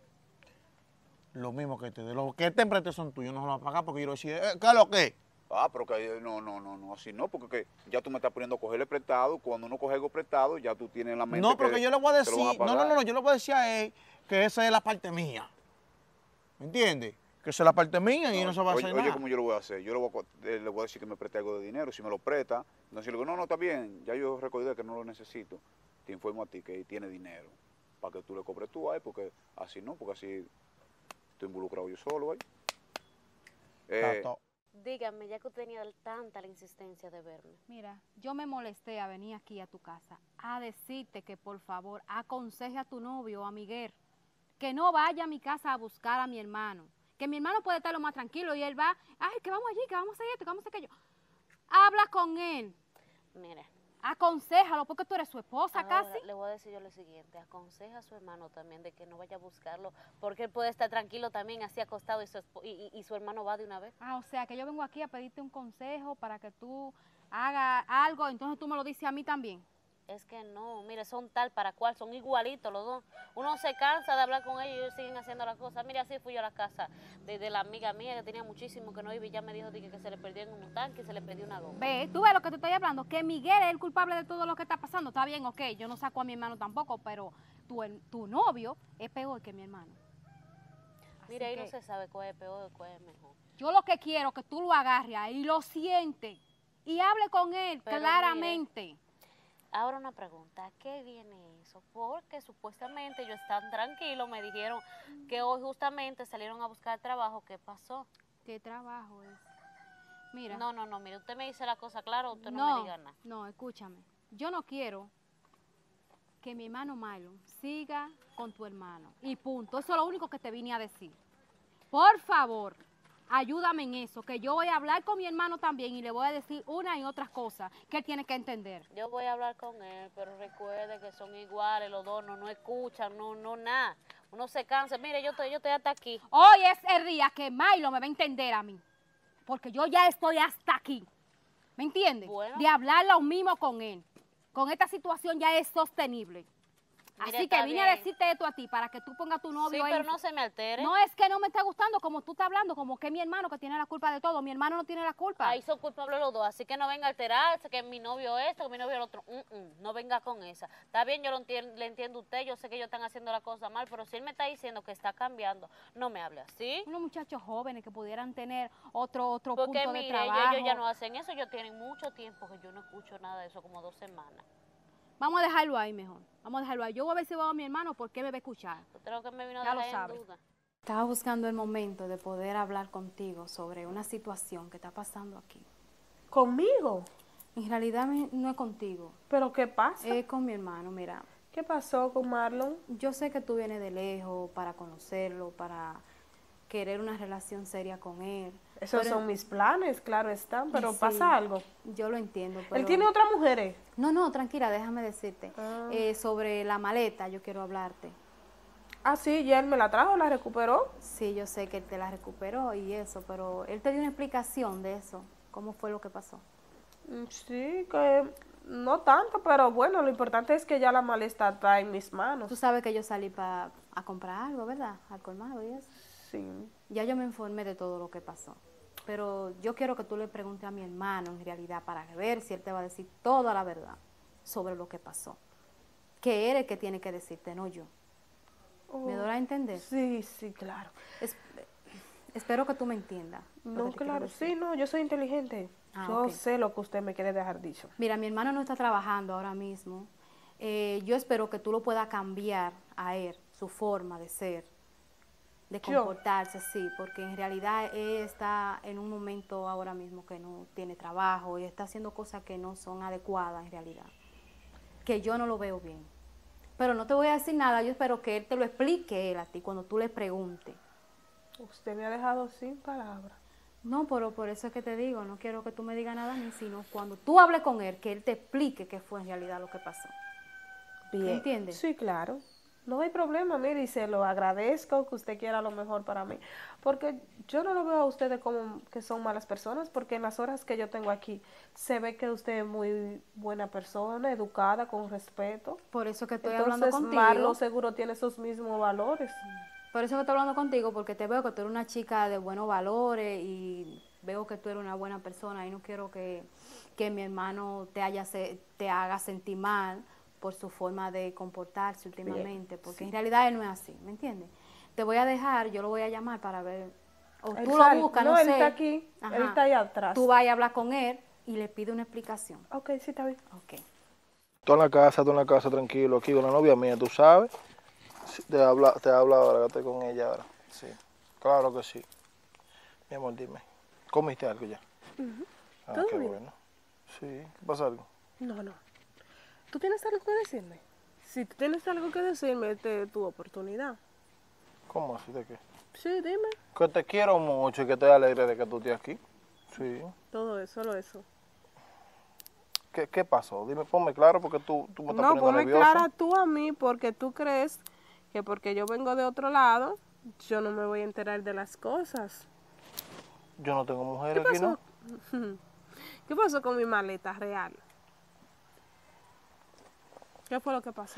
Lo mismo que te de los que te empreste son tuyos, no se los vas a pagar porque yo le decía, ¿qué es lo que? Ah, pero que no, así no, porque que ya tú me estás poniendo a cogerle prestado. Cuando uno coge algo prestado, ya tú tienes en la mente No, porque que yo le voy a te lo van decir, no, pagar. yo le voy a decir a él que esa es la parte mía. ¿Me entiendes? Que esa es la parte mía y no se va a Oye, hacer oye, nada. ¿cómo yo lo voy a hacer? Yo le voy a decir que me preste algo de dinero. Si me lo presta, entonces le digo, no, está bien. Ya yo recordé que no lo necesito. Te informo a ti que él tiene dinero para que tú le cobres tú a él, porque así no, porque así estoy involucrado yo solo ahí. Tato. Dígame, ya que usted tenía tanta la insistencia de verme. Mira, yo me molesté a venir aquí a tu casa a decirte que por favor aconseje a tu novio, a Miguel, que no vaya a mi casa a buscar a mi hermano. Que mi hermano puede estar lo más tranquilo y él va, ay, que vamos allí, que vamos a hacer esto, que vamos a hacer aquello. Habla con él, Mira, Aconséjalo, porque tú eres su esposa Ahora, casi. le voy a decir yo lo siguiente, aconseja a su hermano también de que no vaya a buscarlo, porque él puede estar tranquilo también así acostado y su hermano va de una vez. Ah, o sea, que yo vengo aquí a pedirte un consejo para que tú hagas algo, entonces tú me lo dices a mí también. Es que no, mire, son tal para cual, son igualitos los dos. Uno se cansa de hablar con ellos y ellos siguen haciendo las cosas. Mire, así fui yo a la casa de la amiga mía que tenía muchísimo que no iba y ya me dijo que se le perdió en un tanque y se le perdió una goma. Ve, tú ves lo que te estoy hablando, que Miguel es el culpable de todo lo que está pasando. Está bien, ok, yo no saco a mi hermano tampoco, pero tu novio es peor que mi hermano. Así Mire, ahí que no se sabe cuál es peor y cuál es mejor. yo lo que quiero es que tú lo agarres ahí y lo sientes y hable con él Pero claramente. Ahora una pregunta, ¿a qué viene eso? Porque supuestamente ellos están tranquilos, me dijeron que hoy justamente salieron a buscar trabajo. ¿Qué pasó? ¿Qué trabajo es? Mira. No, mire, usted me dice la cosa clara, usted no me diga nada. No, escúchame. Yo no quiero que mi hermano Milo siga con tu hermano. Y punto. Eso es lo único que te vine a decir. Por favor, ayúdame en eso, que yo voy a hablar con mi hermano también y le voy a decir una y otras cosas que él tiene que entender. Yo voy a hablar con él, pero recuerde que son iguales los dos, no escuchan, no nada. Uno se cansa. Mire, yo estoy hasta aquí. Hoy es el día que Milo me va a entender a mí, porque yo ya estoy hasta aquí. ¿Me entiendes? Bueno. De hablar lo mismo con él. Con esta situación ya es sostenible. Mire, Así que está vine a bien. decirte esto a ti, para que tú pongas a tu novio Sí, ahí. pero no se me altere. No es que no me está gustando como tú estás hablando, como que es mi hermano que tiene la culpa de todo. Mi hermano no tiene la culpa. Ahí son culpables los dos, así que no venga a alterarse, que mi novio esto, que mi novio el otro. No venga con esa. Está bien, yo le entiendo a usted, yo sé que ellos están haciendo la cosa mal, pero si él me está diciendo que está cambiando, no me hable así. Unos muchachos jóvenes que pudieran tener otro Porque punto de mire, trabajo. ellos ya no hacen eso, ellos tienen mucho tiempo que yo no escucho nada de eso, como 2 semanas. Vamos a dejarlo ahí mejor. Vamos a dejarlo ahí. Yo voy a ver si voy a mi hermano porque me va a escuchar. Usted lo que me vino a Ya lo dejar en sabe. duda. Estaba buscando el momento de poder hablar contigo sobre una situación que está pasando aquí. ¿Conmigo? En realidad no es contigo, ¿Pero qué pasa? es con mi hermano. Mira, ¿Qué pasó con Marlon? yo sé que tú vienes de lejos para conocerlo, para querer una relación seria con él. Esos pero- son mis planes, claro están, pero Sí, pasa algo. Yo lo entiendo, pero... ¿Él tiene otras mujeres? No, tranquila, déjame decirte. Ah. Sobre la maleta yo quiero hablarte. Ah, sí, ya él me la trajo, la recuperó. Sí, yo sé que él te la recuperó y eso, pero él te dio una explicación de eso. ¿Cómo fue lo que pasó? Sí, que no tanto, pero bueno, lo importante es que ya la maleta está en mis manos. Tú sabes que yo salí a comprar algo, ¿verdad? Al colmado y eso. Sí. Ya yo me informé de todo lo que pasó. Pero yo quiero que tú le preguntes a mi hermano en realidad para ver si él te va a decir toda la verdad sobre lo que pasó. Que él es el que tiene que decirte, no yo. ¿Me doy a entender? Sí, sí, claro. Espero que tú me entiendas. lo No, que te quiero claro, decir. sí, no, yo soy inteligente. Ah, Yo ok. sé lo que usted me quiere dejar dicho. Mira, mi hermano no está trabajando ahora mismo. Yo espero que tú lo puedas cambiar a él, su forma de ser, de ¿Yo? comportarse, sí, porque en realidad él está en un momento ahora mismo que no tiene trabajo y está haciendo cosas que no son adecuadas en realidad, que yo no lo veo bien. Pero no te voy a decir nada, yo espero que él te lo explique él a ti cuando tú le preguntes. Usted me ha dejado sin palabras. No, pero por eso es que te digo, no quiero que tú me digas nada a mí, sino cuando tú hables con él, que él te explique qué fue en realidad lo que pasó. Bien. ¿Entiendes? Sí, claro. No hay problema, mire, y se lo agradezco que usted quiera lo mejor para mí. Porque yo no lo veo a ustedes como que son malas personas, porque en las horas que yo tengo aquí se ve que usted es muy buena persona, educada, con respeto. Por eso que estoy hablando Entonces, contigo. Marlon seguro tiene sus mismos valores. Por eso que estoy hablando contigo, porque te veo que tú eres una chica de buenos valores y veo que tú eres una buena persona y no quiero que mi hermano te haga sentir mal por su forma de comportarse últimamente, porque en realidad él no es así, ¿me entiendes? Te voy a dejar, yo lo voy a llamar para ver, o Él tú sale- lo buscas, no, no él sé. está aquí, él está allá atrás. Tú vas a hablar con él y le pide una explicación. Ok, sí, está bien. Ok. Tú en la casa, tranquilo, aquí con la novia mía, tú sabes. Sí, te habla ahora, que estoy con ella ahora. Sí, claro que sí. Mi amor, dime, ¿comiste algo ya? Ah, ¿Todo qué bien? bueno. Sí, ¿qué pasa algo? No. ¿Tú tienes algo que decirme? Si tú tienes algo que decirme, esta es tu oportunidad. ¿Cómo así de qué? Sí, dime. Que te quiero mucho y que estoy alegre de que tú estés aquí. Sí. Todo eso, solo eso. ¿Qué pasó? Dime, ponme claro porque tú me estás No, poniendo ponme nervioso. clara tú a mí porque tú crees que porque yo vengo de otro lado, yo no me voy a enterar de las cosas. Yo no tengo mujer ¿Qué aquí, ¿no? pasó? ¿Qué pasó con mi maleta real? ¿Qué fue lo que pasó?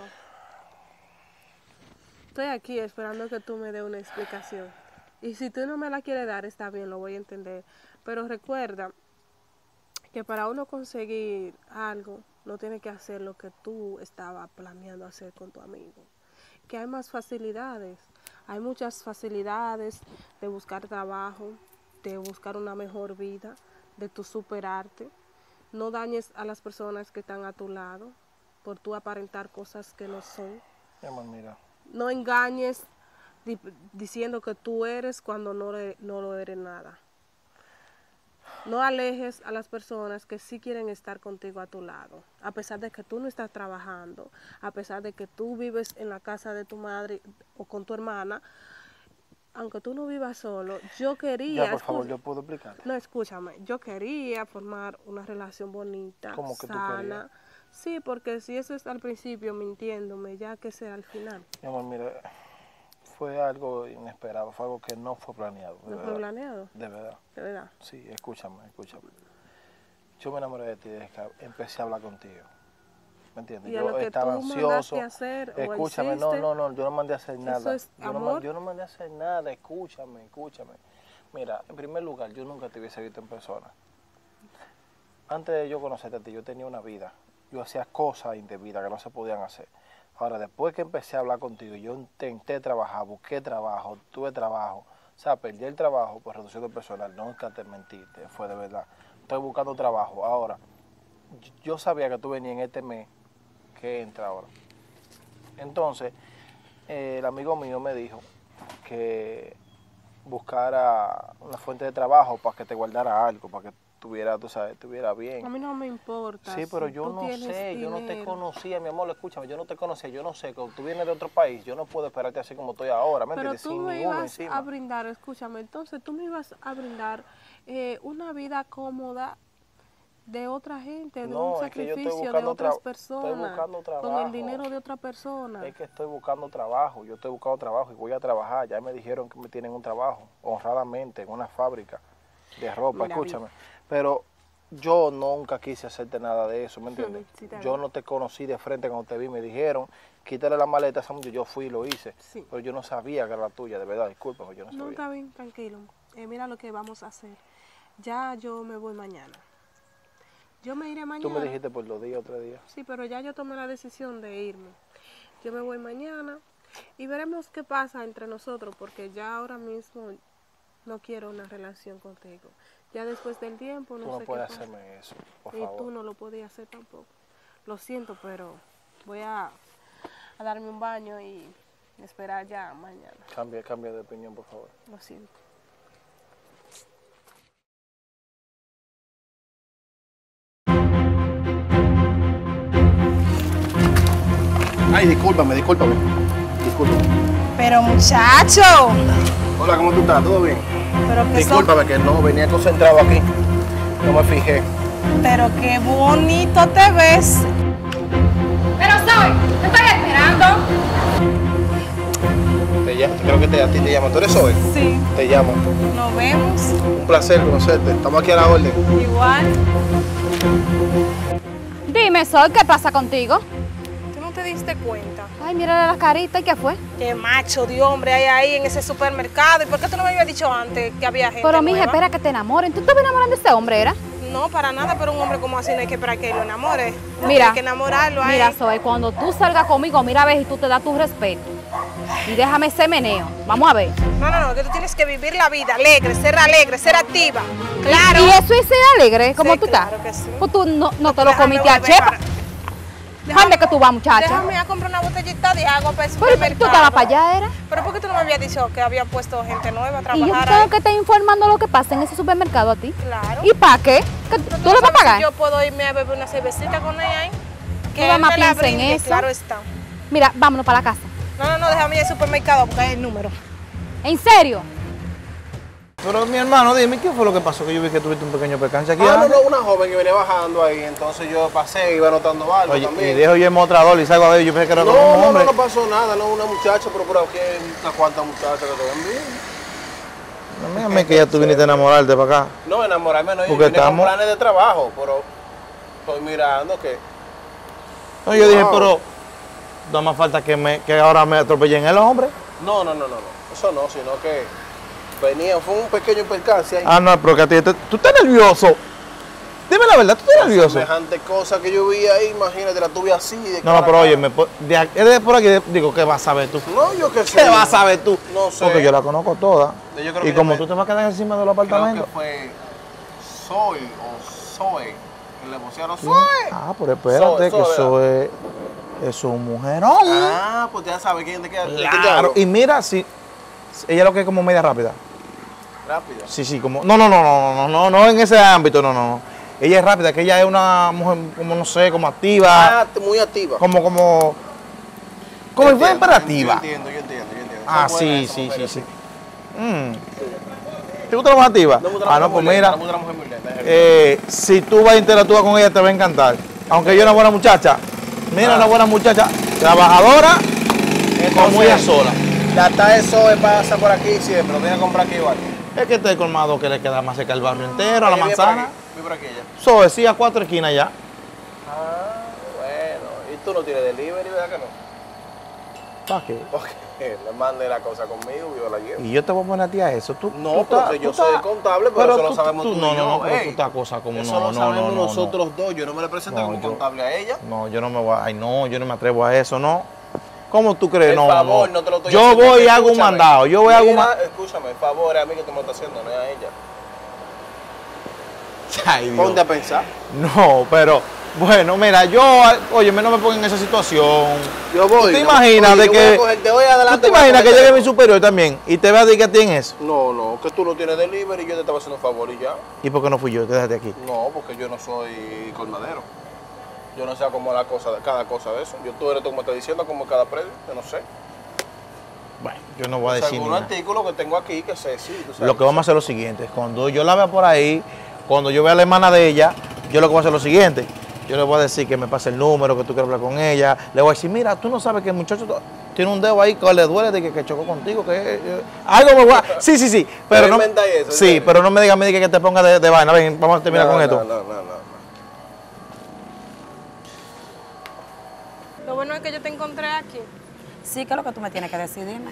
Estoy aquí esperando que tú me des una explicación. Y si tú no me la quieres dar, está bien, lo voy a entender. Pero recuerda que para uno conseguir algo, no tiene que hacer lo que tú estabas planeando hacer con tu amigo. Que hay más facilidades. Hay muchas facilidades de buscar trabajo, de buscar una mejor vida, de tu superarte. No dañes a las personas que están a tu lado por tú aparentar cosas que no son. Mi amor, mira. No engañes diciendo que tú eres cuando no lo eres nada. No alejes a las personas que sí quieren estar contigo a tu lado, a pesar de que tú no estás trabajando, a pesar de que tú vives en la casa de tu madre o con tu hermana, aunque tú no vivas solo, yo quería... Ya, por favor, yo puedo explicarte. No, escúchame, yo quería formar una relación bonita, ¿Cómo que tú sana. querías? Sí, porque si eso es al principio mintiéndome, ya que será al final. Mi amor, mira, fue algo inesperado, fue algo que no fue planeado. De ¿No verdad. fue planeado? De verdad. De verdad. Sí, escúchame. Yo me enamoré de ti desde que empecé a hablar contigo. ¿Me entiendes? Y a Yo lo que estaba tú ansioso. mandaste a hacer o Escúchame, hiciste, no, yo no mandé a hacer nada. ¿eso es amor? Yo no mandé a hacer nada, escúchame. Mira, en primer lugar, yo nunca te hubiese visto en persona. Antes de yo conocerte a ti, yo tenía una vida. Yo hacía cosas indebidas que no se podían hacer. Ahora, después que empecé a hablar contigo, yo intenté trabajar, busqué trabajo, tuve trabajo. O sea, perdí el trabajo por reducción de personal, nunca te mentiste, fue de verdad. Estoy buscando trabajo. Ahora, yo sabía que tú venías en este mes que entra ahora. Entonces, el amigo mío me dijo que buscara una fuente de trabajo para que te guardara algo, para que tuviera, tú sabes, estuviera bien. A mí no me importa. Sí, pero si yo tú no tienes sé, yo no te dinero. conocía, mi amor, escúchame, yo no te conocía, yo no sé, cuando tú vienes de otro país, yo no puedo esperarte así como estoy ahora, ¿me Pero entiendes? tú Sin me ninguno ibas encima. a brindar, escúchame, entonces tú me ibas a brindar una vida cómoda de otra gente, de No, un es que yo estoy sacrificio de buscando otras estoy personas, buscando con trabajo. el dinero de otra persona. Es que estoy buscando trabajo, yo estoy buscando trabajo y voy a trabajar, ya me dijeron que me tienen un trabajo, honradamente, en una fábrica de ropa, Mira, escúchame, pero yo nunca quise hacerte nada de eso, ¿me entiendes? Sí, está Yo bien. no te conocí de frente cuando te vi, me dijeron, quítale la maleta a esa muchacha, yo fui y lo hice, Sí. pero yo no sabía que era la tuya, de verdad, discúlpame, yo no No, sabía. está bien, tranquilo. Mira lo que vamos a hacer. Ya yo me voy mañana. Yo me iré mañana. Tú me dijiste por 2 días o 3 días. Sí, pero ya yo tomé la decisión de irme. Yo me voy mañana y veremos qué pasa entre nosotros, porque ya ahora mismo no quiero una relación contigo. Ya después del tiempo no Tú no sé puedes qué pasa. hacerme eso, por Y favor. tú no lo podías hacer tampoco. Lo siento, pero voy a darme un baño y esperar ya mañana. Cambia de opinión, por favor. Lo siento. Ay, discúlpame. Pero muchacho, Hola, ¿cómo tú estás? ¿Todo bien? pero que Discúlpame que no, venía concentrado aquí. No me fijé. pero qué bonito te ves. Pero soy, te estoy esperando. Creo que a ti te llamo. ¿Tú eres Zoe? Sí, Te llamo. nos vemos. Un placer conocerte. Estamos aquí a la orden. Igual. Dime, Sol, ¿qué pasa contigo? ¿Tú no te diste cuenta? Ay, mírale la carita, ¿y qué fue? Qué macho de hombre hay ahí en ese supermercado. ¿Y por qué tú no me habías dicho antes que había gente Pero, mija, nueva? espera que te enamoren. ¿Tú estabas enamorando de ese hombre, era? No, para nada, pero un hombre como así no hay que esperar que lo enamore. Mira, Hay que enamorarlo a Mira, él. Zoe, cuando tú salgas conmigo, mira a ver si tú te das tu respeto. Y déjame ese meneo. Vamos a ver. No, que tú tienes que vivir la vida alegre, ser activa. Claro. ¿Y eso es ser alegre, como Sí, tú claro estás? que sí. Pues tú no te lo Déjame comiste a volver chepa. para- ¿Dónde que tú vas, muchacha? Déjame a comprar una botellita de agua para el Pero tú supermercado. estabas para allá, ¿era? ¿Pero por qué tú no me habías dicho que había puesto gente nueva a Y yo trabajar tengo ahí? que estar informando lo que pasa en ese supermercado a ti. Claro. ¿Y para qué? ¿Que ¿Tú ¿Tú le vas a sabes pagar? si yo puedo irme a beber una cervecita con ella ahí? Que nada él más me la piensa en brinde, eso. claro está. Mira, vámonos para la casa. No, déjame ir al supermercado porque es el número. ¿En serio? Pero mi hermano, dime, ¿qué fue lo que pasó? Que yo vi que tuviste un pequeño percance aquí. Ah, no, una joven que venía bajando ahí, entonces yo pasé y iba notando algo Oye, también. y dejo yo el mostrador y salgo a ver, yo pensé que era como un No, hombre. no pasó nada, no, una muchacha, pero por aquí hay unas cuantas muchachas que te ven bien. No, dígame que ya tú viniste a enamorarte para acá. No, enamorarme no, yo Porque vine con estamos- planes de trabajo, pero estoy mirando que... No, yo dije, Wow. pero no más falta que ahora me atropellen el hombre. No, eso no, sino que venía, fue un pequeño percance ahí. Ah, no, pero que a ti, tú estás nervioso. Dime la verdad, tú estás nervioso. Semejante cosa que yo vi ahí, imagínate, la tuve así. De No, cara no, pero a oye, cara. es de por aquí, digo, ¿qué vas a saber tú? No, yo qué sé. ¿Qué vas a saber tú? No sé. Porque yo la conozco toda. Yo creo Y que como yo tú te vas a quedar encima de los Creo apartamentos. que fue Soy o Zoe, que le pusieron Sí. Zoe. Ah, pero espérate, que eso es un mujerón. Ah, pues ya sabes quién te queda. Claro, y mira, si ella lo que es como media rápida. Rápido. Sí, sí, como. No en ese ámbito, no. Ella es rápida, que ella es una mujer, como no sé, como activa. Ah, muy activa. Como Yo fue entiendo, imperativa. Yo entiendo. Ah, Son sí, buenas sí, esas sí, mujeres, sí. ¿Te gusta la más activa? No me gusta Ah, la no, mujer pues muy lenta, mira. no me gusta la mujer muy lenta. Si tú vas a interactuar con ella, te va a encantar. Aunque ella es una buena muchacha. Mira, una buena muchacha, trabajadora, como ella sola. La de Zoe pasa por aquí siempre, lo viene a comprar aquí igual. Es que este colmado que le queda más cerca al barrio entero, a la Ella vive por manzana. aquí, vive por aquí ya. Soy, sí, a 4 esquinas ya. Ah, bueno. ¿Y tú no tienes delivery, verdad que no? ¿Para qué? Porque le mande la cosa conmigo y yo la llevo. Y yo te voy a poner a ti a eso. No, porque yo soy contable, pero eso lo sabemos tú y no, yo. no, pero Ey, tú estás cosa como eso no, lo no, sabemos no, nosotros dos. Yo no me le presento No, como yo- contable a ella. No, yo no me voy a... Ay, no, yo no me atrevo a eso, ¿no? ¿Cómo tú crees? El No, favor, no. no te lo estoy Yo haciendo, voy y hago un escúchame. mandado. Yo voy y hago un Mira, mandado. escúchame, el favor es a mí que tú me estás haciendo, no es a ella. Ay, Dios. Ponte a pensar. No, pero... Bueno, mira, oye, no me pongan en esa situación. Yo voy. ¿Tú te ¿no? imaginas Oye, de yo voy que... a coger- te voy adelante, ¿Tú te voy a imaginas que coger- llegue mi superior también y te vea de que a ti en eso? No, que tú no tienes delivery y yo te estaba haciendo un favor y ya. ¿Y por qué no fui yo? Quédate aquí. No, porque yo no soy colmadero. Yo no sé cómo la cosa, cada cosa de eso. Tú eres tú que me estás diciendo como cada predio, yo no sé. Bueno, yo no voy a decir Según nada. un artículo que tengo aquí que sé, sí. Tú sabes Lo que vamos a hacer es lo siguiente. Cuando yo la vea por ahí, cuando yo vea a la hermana de ella, yo lo que voy a hacer es lo siguiente. Yo le voy a decir que me pase el número, que tú quieres hablar con ella. Le voy a decir, mira, tú no sabes que el muchacho tiene un dedo ahí que le duele de que chocó contigo. Algo me voy a... Sí. Pero ¿Tú no, inventas eso, en sí, serio? pero no me digas a mí que te ponga de vaina. Ven, vamos a terminar con esto. No. Lo bueno es que yo te encontré aquí. Sí, ¿qué es lo que tú me tienes que decir? Dime.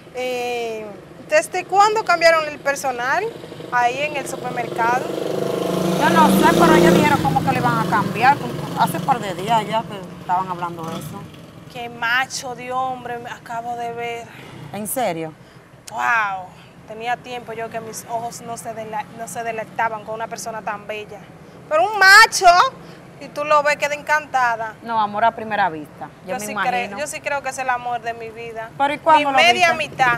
¿Desde cuándo cambiaron el personal ahí en el supermercado? Yo no sé, pero ellos dijeron como que le iban a cambiar. Hace un par de días ya que estaban hablando de eso. Qué macho de hombre me acabo de ver. ¿En serio? Wow. Tenía tiempo yo que mis ojos no se deleitaban con una persona tan bella. Pero un macho, y tú lo ves, queda encantada. No, amor a primera vista. Yo me imagino. Yo sí creo que es el amor de mi vida. ¿Pero y cuándo Mi lo media viste? mitad.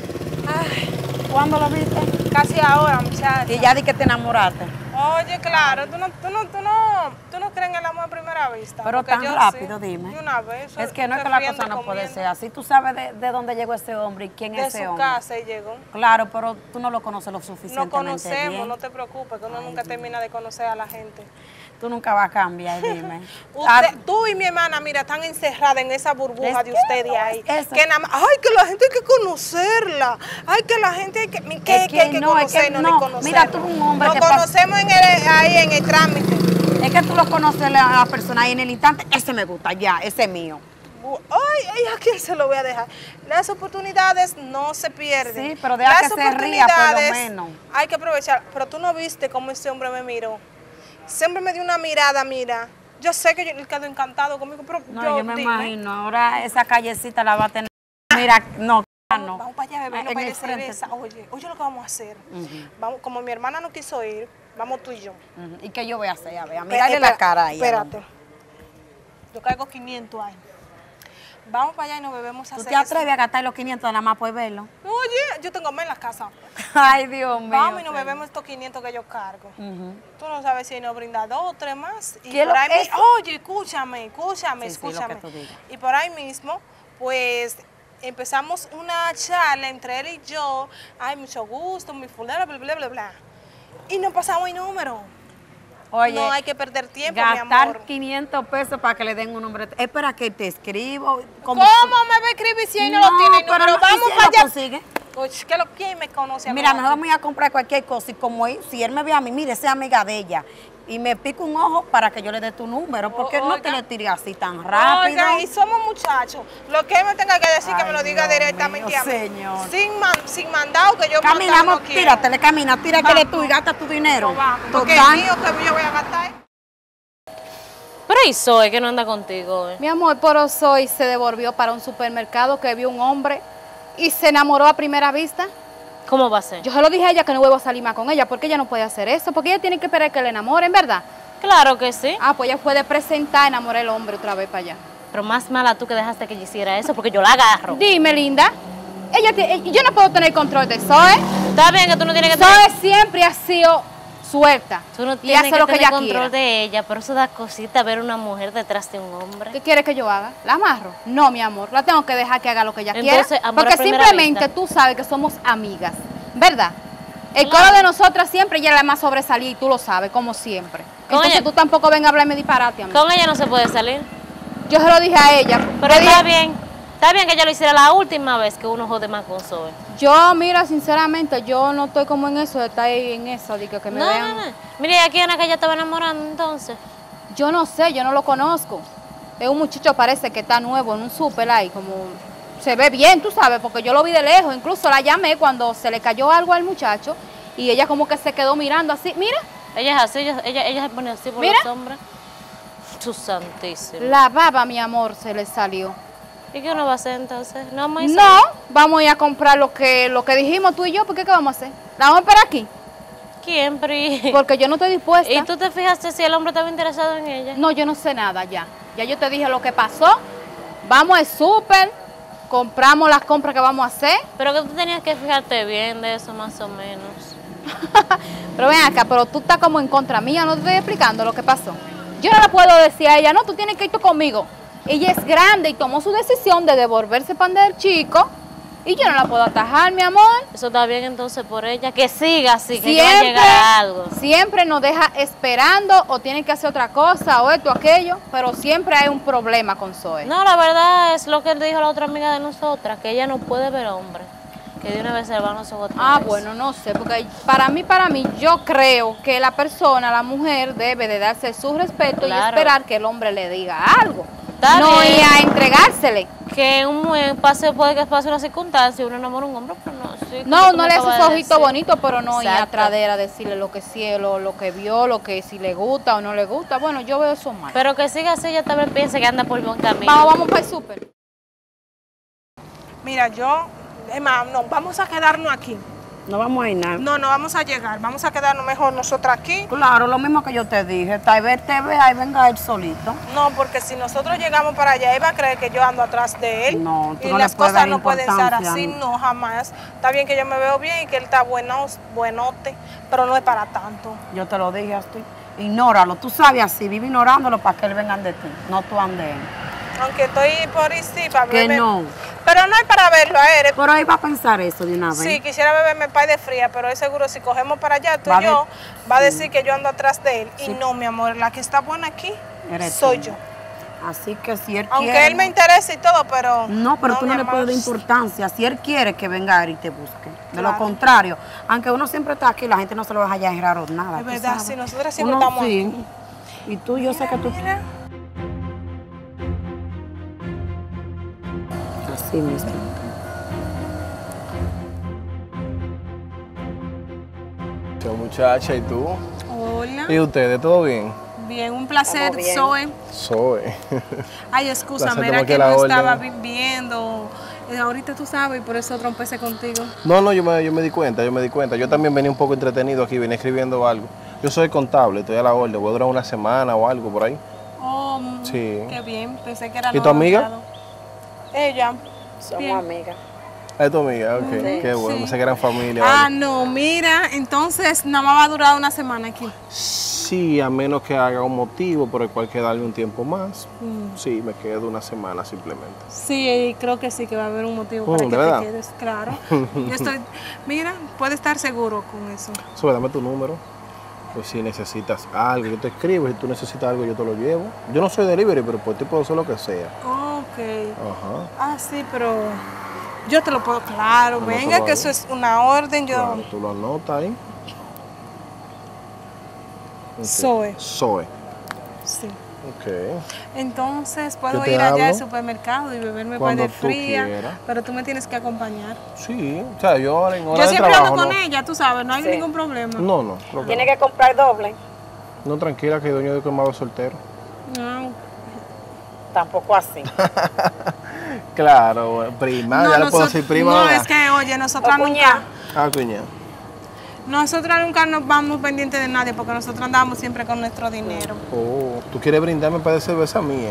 ¿Cuándo lo viste? Casi ahora, muchacha. Y ya di que te enamoraste. Oye, claro, tú no crees en el amor a primera vista. Pero porque tan yo rápido, sí. dime. De una vez. Es que no es que la cosa no puede ser así. Tú sabes de dónde llegó ese hombre y quién De es ese su hombre. casa y llegó. Claro, pero tú no lo conoces lo No suficientemente conocemos, bien. no te preocupes, que uno nunca termina de conocer a la gente. Tú nunca vas a cambiar, dime. Ah, Tú y mi hermana, mira, están encerradas en esa burbuja Es de que ustedes no ahí. es eso. Que nada más, ay, que la gente hay que conocerla. Ay, que la gente hay que, Es que hay que que no, es que conocernos no. ni conocernos. Mira, tú eres un hombre Nos que pasa- conocemos ahí en el trámite. Es que tú lo conoces a la persona y en el instante, ese me gusta, ya, ese es mío. Ay, ¿a quién se lo voy a dejar? Las oportunidades no se pierden. Sí, pero deja Las que se ría, por lo oportunidades menos. Hay que aprovechar. Pero tú no viste cómo ese hombre me miró. Ese hombre me dio una mirada, mira. Yo sé que él quedó encantado conmigo, pero No, yo me dime. imagino, ahora esa callecita la va a tener. Mira, no, no. Vamos para allá, bebé, no En para el frente. cerveza. Oye lo que vamos a hacer. Vamos, como mi hermana no quiso ir, vamos tú y yo. Ujú. ¿Y qué yo voy a hacer? A ver, a mirarle la cara ahí. Espérate. Yo caigo 500 ahí. Vamos para allá y nos bebemos a ¿Tú te cerveza. atreves a gastar los 500 nada más por verlo? Oye, yo tengo más en la casa. Ay, Dios mío. Vamos y nos señor. bebemos estos 500 que yo cargo. Ujú. Tú no sabes si nos brinda 2 o 3 más. Y ¿Qué por lo- ahí eso? Oye, escúchame, Sí, sí, lo que escúchame. tú digas. Y por ahí mismo, pues, empezamos una charla entre él y yo. Ay, mucho gusto, mi fulano, bla, bla, bla, bla. Y no pasamos el número. Oye, no hay que perder tiempo, mi amor. gastar 500 pesos para que le den un número. Es para que te escribo. ¿Cómo me va a escribir si ahí no lo tiene? Pero Pero vamos para allá. Consigue. ¿Quién me conoce a mí? Mira, mejor vamos a ir a comprar cualquier cosa y como él, si él me ve a mí, mire, esa amiga de ella, y me pica un ojo para que yo le dé tu número, porque no te le tire así tan rápido. Oiga, y somos muchachos. Lo que él me tenga que decir, que me lo diga directamente a mí. Señor. Sin mandado, que yo Caminamos, no quiero. tíratele, camina, tírate tú y gasta tu dinero. Porque es mío que yo voy a gastar. Pero ¿y Zoe que no anda contigo? Mi amor, pero Zoe se devolvió para un supermercado que vio un hombre y se enamoró a primera vista. ¿Cómo va a ser? Yo se lo dije a ella que no vuelvo a salir más con ella porque ella no puede hacer eso, porque ella tiene que esperar que le enamoren, ¿verdad? Claro que sí. Ah, pues ella puede presentar, enamorar al hombre otra vez para allá. Pero más mala tú que dejaste que ella hiciera eso porque yo la agarro. Dime, linda. Yo no puedo tener control de Zoe. Está bien que tú no tienes que Zoe siempre ha sido suelta. Tú no y tienes hace que lo que tener ella control quiera. de ella, pero eso da cosita ver una mujer detrás de un hombre. ¿Qué quiere que yo haga? ¿La amarro? No, mi amor, la tengo que dejar que haga lo que ella Entonces, quiera. amor a Porque primera simplemente vista. tú sabes que somos amigas, ¿verdad? El Claro. coro de nosotras siempre ella es la más sobresalida y tú lo sabes, como siempre. Con Entonces ella- tú tampoco vengas a hablarme disparate a mí. Con ella no se puede salir. Yo se lo dije a ella. Pero Le dije- está bien que ella lo hiciera la última vez que uno jode más con Zoe. Yo, mira, sinceramente, yo no estoy como en eso, de estar ahí en esa, de que me No, vean. no, no. Mira, aquí hay una que ella estaba enamorando entonces. Yo no sé, yo no lo conozco. Es un muchacho, parece que está nuevo en un súper ahí, como se ve bien, tú sabes, porque yo lo vi de lejos. Incluso la llamé cuando se le cayó algo al muchacho y ella como que se quedó mirando así. Mira, Ella es así, ella se pone así por Mira. los hombres. Su santísimo. la baba, mi amor, se le salió. ¿Y qué uno va a hacer entonces? No vamos a ir No, vamos a ir a comprar lo que dijimos tú y yo, porque ¿qué vamos a hacer? ¿La vamos a esperar aquí? ¿Quién? Pero y- Porque yo no estoy dispuesta. ¿Y tú te fijaste si el hombre estaba interesado en ella? No, yo no sé nada ya. Ya yo te dije lo que pasó. Vamos al súper, compramos las compras que vamos a hacer. Pero que tú tenías que fijarte bien de eso más o menos. Pero ven acá, pero tú estás como en contra mía, no te estoy explicando lo que pasó. Yo no le puedo decir a ella, no, tú tienes que ir tú conmigo. Ella es grande y tomó su decisión de devolverse pan del chico y yo no la puedo atajar, mi amor. Eso está bien entonces por ella. Que siga así, que ella va a llegar a algo. Siempre nos deja esperando o tiene que hacer otra cosa o esto, aquello, pero siempre hay un problema con Zoe. No, la verdad es lo que dijo la otra amiga de nosotras, que ella no puede ver hombre. Que de una vez se le van los ojos. Ah, bueno, no sé, porque para mí, yo creo que la persona, la mujer, debe de darse su respeto y Claro. esperar que el hombre le diga algo. Está no bien. ir a entregársele. Que puede que pase una circunstancia, uno enamora a un hombre, pero no. Sí, No, como tú no me le hace acabas esos de ojitos decir. bonitos, pero no ir a Exacto. tradera a decirle lo que cielo, lo que vio, lo que si le gusta o no le gusta. Bueno, yo veo eso mal. Pero que siga así, ella también piensa que anda por buen camino. Vamos para el súper. Mira, es más, no, vamos a quedarnos aquí. No vamos a ir nada. No, no vamos a llegar. Vamos a quedarnos mejor nosotras aquí. Claro, lo mismo que yo te dije. Tal vez te vea y venga él solito. No, porque si nosotros llegamos para allá, él va a creer que yo ando atrás de él. No, tú y no le las puedes cosas dar no pueden ser importancia, así, ¿no? no, jamás. Está bien que yo me veo bien y que él está buenote, pero no es para tanto. Yo te lo dije así. Ignóralo. Tú sabes así. Vive ignorándolo para que él venga de ti. No tú andes de él. Aunque estoy por ahí, sí, para Que beberme. no. Pero no es para verlo a él. Pero ahí va a pensar eso de una vez. Sí, quisiera beberme pay de fría, pero es seguro si cogemos para allá, tú Va y yo, de- va a decir que yo ando atrás de él. Y Sí. no, mi amor, la que está buena aquí Eres soy tú. yo. Así que si él Aunque quiere... él me interese y todo, pero... No, pero tú no mi le amor. puedes dar importancia. Si él quiere que venga él y te busque. De lo Claro. contrario, aunque uno siempre está aquí, la gente no se lo deja ya en raro nada. Es tú verdad, sabes. sí, nosotras siempre Uno estamos sí. aquí. Y tú, yo sé que tú... Mira. Así mismo. Muchacha, ¿y tú? Hola. ¿Y ustedes? ¿Todo bien? Bien, un placer, Estamos bien. Zoe. Soy. Ay, excúsame, Placer, era como que que la no orden. estaba viendo. Ahorita tú sabes, y por eso trompecé contigo. No, yo me di cuenta. Yo también venía un poco entretenido aquí, venía escribiendo algo. Yo soy contable, estoy a la orden, voy a durar una semana o algo por ahí. Oh, Sí. qué bien, pensé que era ¿Y tu amiga? noviado. Ella. Somos Bien. amigas. ¿Es tu amiga? Ok, qué bueno, Sí. pensé que eran familia. Ah, vale. no, mira, entonces nada más va a durar una semana aquí. Sí, a menos que haga un motivo por el cual quedarme un tiempo más. Sí, me quedo una semana simplemente. Sí, creo que sí, que va a haber un motivo para ¿de que verdad? te quedes, claro. Yo estoy, mira, puedes estar seguro con eso. Sube, dame tu número. Pues si necesitas algo, yo te escribo. Si tú necesitas algo, yo te lo llevo. Yo no soy delivery, pero por ti puedo hacer lo que sea. Ok. Ajá. Ah, sí, pero yo te lo puedo, claro. Anótalo Venga, que ahí. eso es una orden. Yo, Claro, tú lo anotas ahí. Ok. Zoe. Zoe. Sí. Ok. Entonces puedo te ir allá al hablo supermercado y beberme cuando par de tú fría, quieras. pero tú me tienes que acompañar. Sí, o sea, yo en hora Yo de siempre trabajo, ando con no. ella, tú sabes, no hay Sí. ningún problema. No, creo que Tiene no. que comprar doble. No, tranquila, que dueño de colmado es soltero. No. Tampoco así. Claro, prima, No, ya le puedo decir prima. no, ¿verdad? es que, oye, nosotras O cuñada. Ah, cuña. nunca nos vamos pendientes de nadie porque nosotros andamos siempre con nuestro dinero. Oh, ¿tú quieres brindarme para de cerveza mía?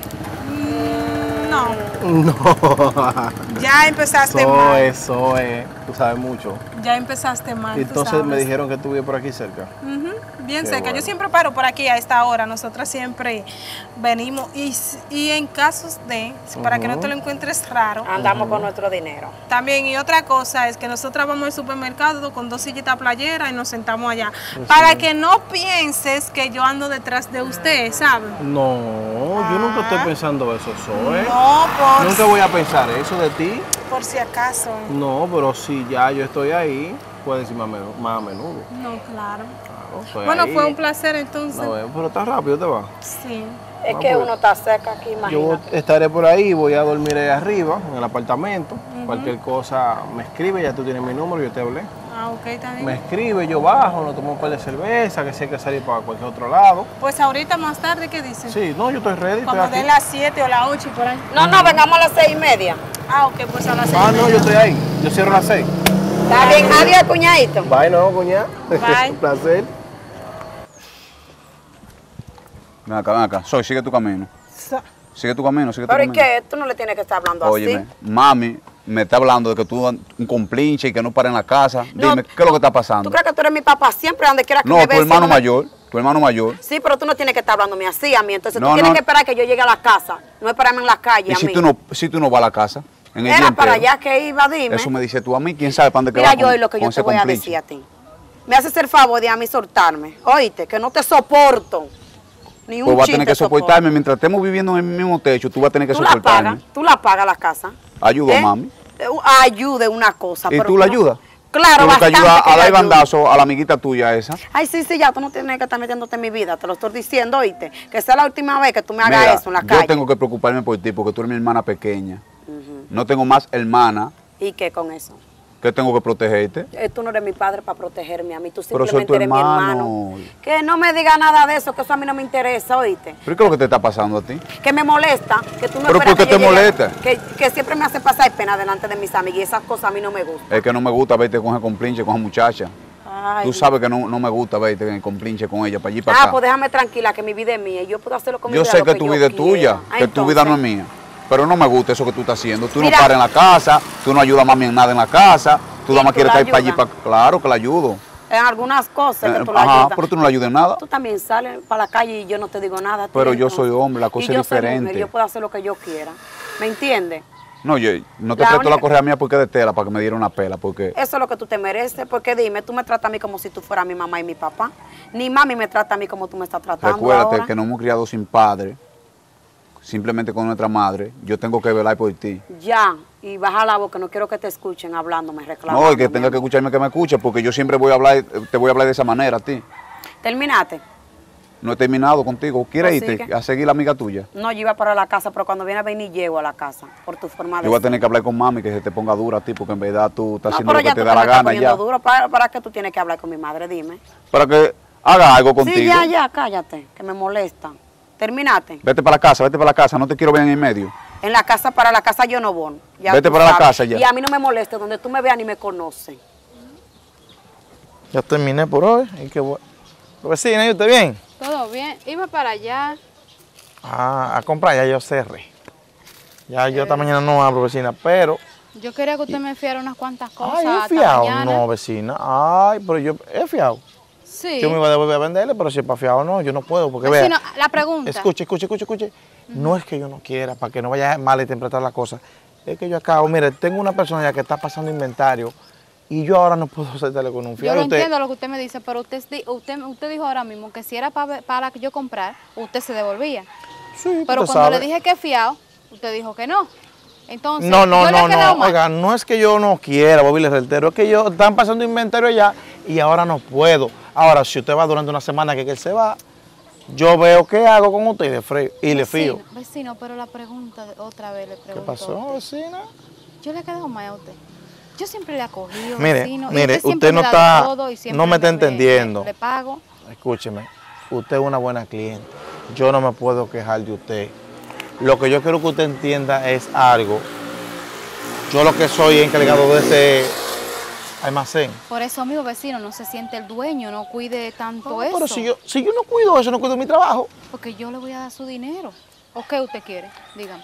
No, No. ya empezaste mal. Eso es. Tú sabes mucho. Ya empezaste mal. Y tú entonces me sabes. dijeron que tú vives por aquí cerca. Ujú, bien Qué cerca. bueno. Yo siempre paro por aquí a esta hora. Nosotras siempre venimos. Y en casos de, para que no te lo encuentres raro, Andamos con nuestro dinero. también. Y otra cosa es que nosotras vamos al supermercado con 2 sillitas playeras y nos sentamos allá. Para que no pienses que yo ando detrás de usted, ¿sabes? No, yo nunca estoy pensando eso, Zoe. No, Nunca voy a pensar eso de ti. por si acaso. No, pero si ya yo estoy ahí, puedes decir más a menudo. No, claro. Claro, estoy Bueno, ahí. fue un placer entonces. No, pero tan rápido te va. Sí. Es Ah, que pues. uno está seca aquí, Yo imagínate. estaré por ahí, voy a dormir ahí arriba, en el apartamento. Cualquier cosa me escribe, ya tú tienes mi número, yo te hablé. Ah, ok, está bien. Me escribe, yo bajo, nos tomamos un par de cerveza, que si hay que salir para cualquier otro lado. Pues ahorita más tarde, ¿qué dicen? Sí, no, yo estoy ready, estoy Cuando aquí. den las 7 o las 8 y por ahí. No, vengamos a las 6:30. Ah, ok, pues a las 6. Ah, no, yo estoy ahí, yo cierro a las 6. Está bien, adiós, cuñadito. Bye, no, cuñada. Bye. Un placer. Ven acá. Soy, sigue tu camino. Sigue tu camino, sigue tu Pero ¿y camino. qué? Tú no le tienes que estar hablando Óyeme, así. mami me está hablando de que tú un complinche y que no para en la casa. No, Dime, ¿qué es lo que está pasando? ¿Tú crees que tú eres mi papá siempre donde quiera que No, me tu veas? hermano siempre me- mayor, tu hermano mayor. Sí, pero tú no tienes que estar hablándome así a mí. Entonces No, tú tienes no. que esperar que yo llegue a la casa. No esperarme en la calle Y a si mí. tú no vas a la casa, en el día Era para entero, allá que iba, dime. eso me dices tú a mí, quién sabe para dónde que Mira, va yo con- y lo que con yo ese te voy a complinche. decir a ti. Me haces el favor de a mí soltarme. Oíste, que no te soporto. Ni un Pues vas a tener chiste que soportarme. Mientras estemos viviendo en el mismo techo, tú vas a tener que Tú la soportarme. pagas, tú la pagas la casa. Ayuda, ¿Eh? mami. Ayude una cosa. ¿Y pero tú la no- ayudas? Claro, Tú lo que bastante ayudas que a yo dar ayudo. bandazo a la amiguita tuya esa. Ay, sí, ya, tú no tienes que estar metiéndote en mi vida, te lo estoy diciendo, oíste. Que sea la última vez que tú me hagas Mira, eso en la yo calle. tengo que preocuparme por ti porque tú eres mi hermana pequeña. No tengo más hermana ¿Y qué con eso? que tengo que protegerte. Tú no eres mi padre para protegerme a mí, tú Pero soy simplemente tu eres mi hermano. hermano. Que no me diga nada de eso, que eso a mí no me interesa, oíste. ¿Pero qué es lo que te está pasando a ti? Que me molesta, que tú no ¿Pero esperas por qué que yo te llegue- molesta? Que siempre me hace pasar pena delante de mis amigas y esas cosas a mí no me gustan. Es que no me gusta verte con ese complinche, con esa muchacha. Ay, Tú sabes que no me gusta verte en el complinche con ella, para allí para Ah, acá. pues déjame tranquila, que mi vida es mía y yo puedo hacerlo con mi Yo vida sé lo que tu yo vida es tuya, quiera. Ah, que tu vida no es entonces, mía. Pero no me gusta eso que tú estás haciendo. Tú Mira. no paras en la casa, tú no ayudas a mami en nada en la casa, tú ¿Y nada más tú quieres la estar para allí. ayudas? Claro que la ayudo. En algunas cosas que tú la Ajá, ayudas. pero tú no la ayudas en nada. Tú también sales para la calle y yo no te digo nada. a ti, Pero yo entonces. soy hombre, la cosa Y es yo soy mujer, diferente. yo puedo hacer lo que yo quiera. ¿Me entiendes? No, yo no te La presto la única- correa mía porque es de tela, para que me diera una pela, porque Eso es lo que tú te mereces. Porque dime, tú me tratas a mí como si tú fueras mi mamá y mi papá. Ni mami me trata a mí como tú me estás tratando recuérdate ahora. que nos hemos criado sin padre, simplemente con nuestra madre. Yo tengo que velar por ti. Ya, y baja la voz, que no quiero que te escuchen hablándome, reclamando. No, y que tenga que escucharme que me escuche, porque yo siempre voy a hablar, te voy a hablar de esa manera a ti. ¿Terminaste? No he terminado contigo. ¿Quieres Pues irte sigue. a seguir la amiga tuya? No, yo iba para la casa, pero cuando viene a venir llego a la casa, por tu forma de Yo voy a ser. tener que hablar con mami que se te ponga dura a ti, porque en verdad tú estás No, haciendo pero lo que ya te tú da te la me estás gana poniendo ya. duro. ¿Para qué tú tienes que hablar con mi madre? Dime. Para que haga algo contigo. Sí, ya, cállate, que me molesta. ¿Terminaste? Vete para la casa, no te quiero ver en el medio. En la casa, para la casa yo no voy. Ya Vete tú para la sabes. casa ya. Y a mí no me molesta, donde tú me veas ni me conoces. Ya terminé por hoy. ¿Y qué voy? Vecina, ¿y usted bien? Todo bien. Iba para allá. Ah, a comprar, ya yo cerré. Ya yo esta mañana no abro, vecina, pero... Yo quería que usted me fiara unas cuantas cosas Ay, he hasta fiado. mañana. No, vecina. Ay, pero yo he fiado. Sí. Yo me iba a devolver a venderle, pero si es para fiado no, yo no puedo. Porque Vecino, vea, la pregunta. escuche. No es que yo no quiera, para que no vaya a malinterpretar la cosa. Es que yo acabo, mire, tengo una persona ya que está pasando inventario y yo ahora no puedo aceptarle con un Yo fiado. lo entiendo lo que usted me dice, pero usted dijo ahora mismo que si era para que yo comprar, usted se devolvía. Sí, Pero usted cuando sabe. le dije que fiado, usted dijo que no. Entonces, No, yo le he quedado mal. oiga, no es que yo no quiera, Bobby, le reitero, es que yo están pasando inventario allá y ahora no puedo. Ahora, si usted va durante una semana que él se va, yo veo qué hago con usted y le fío. Vecino, pero la pregunta, otra vez le pregunto. ¿Qué pasó, vecina? Yo le he quedado mal a usted. Yo siempre le he acogido, Mire, vecino. y mire, siempre usted no me da de está, todo y siempre no me está le entendiendo. Le pago. Escúcheme, usted es una buena cliente. Yo no me puedo quejar de usted. Lo que yo quiero que usted entienda es algo. Yo lo que soy encargado de ese almacén. Por eso, amigo vecino, no se siente el dueño, no cuide tanto eso. Pero si yo no cuido eso, no cuido mi trabajo. Porque yo le voy a dar su dinero. ¿O qué usted quiere? Dígame.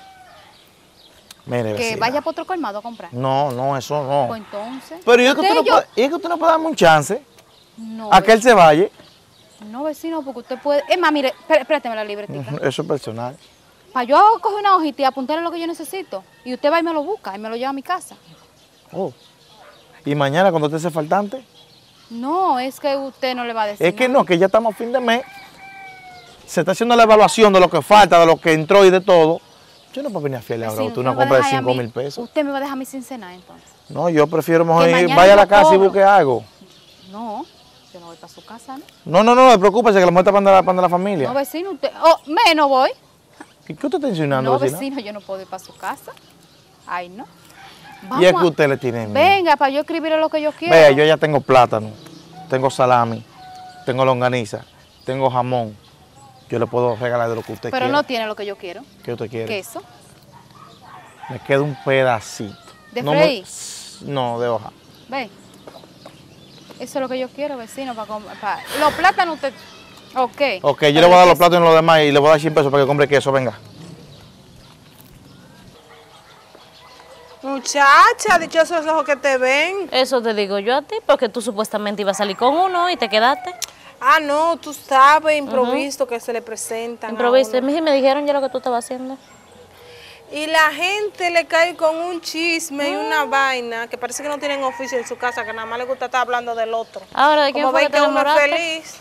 Mire, Que vecina. vaya para otro colmado a comprar. No, eso no. Pues entonces. Pero es que usted no yo- puede, es que usted no puede darme un chance No, a que él se vaya. no, vecino, porque usted puede. Es más, mire, présteme la libretica. Eso es personal. Para yo coger una hojita y apuntarle lo que yo necesito. Y usted va y me lo busca y me lo lleva a mi casa. Oh. Y mañana cuando usted sea faltante, No, es que usted no le va a decir. es que nada. no, que ya estamos a fin de mes. Se está haciendo la evaluación de lo que falta, de lo que entró y de todo. Yo no puedo venir a fiarle ahora a Vecino, usted una me va a compra de dejar a 5 mí- mil pesos. Usted me va a dejar a mí sin cenar entonces. No, yo prefiero mejor Que ir, mañana vaya a yo la casa y cobro. busque algo. No, yo no voy para su casa, ¿no? No me preocupe, que la mujer está para la familia. No, vecino, usted. Oh, no voy. ¿Y qué usted está insinuando, No, vecina? vecino, yo no puedo ir para su casa. Ay, no. Y es Vamos que a- usted le tiene miedo. Venga, para yo escribirle lo que yo quiero. Vea, yo ya tengo plátano, tengo salami, tengo longaniza, tengo jamón. Yo le puedo regalar de lo que usted Pero quiera. no tiene lo que yo quiero. ¿Qué usted quiere? Queso. Me queda un pedacito. ¿De no freír? No, de hoja. Ve. Eso es lo que yo quiero, vecino, los plátanos usted. Ok. Ok, yo le voy a dar los plátanos y los demás y le voy a dar 100 pesos para que compre queso, venga. Muchacha, dichosos los ojos que te ven. Eso te digo yo a ti, porque tú supuestamente ibas a salir con uno y te quedaste. Ah, no, tú sabes, improviso que se le presentan. a Improvisaste. uno. Me dijeron ya lo que tú estabas haciendo. Y la gente le cae con un chisme y una vaina que parece que no tienen oficio en su casa, que nada más le gusta estar hablando del otro. Ahora, ¿de quién Como fue ven que que te uno es enamoraste? feliz,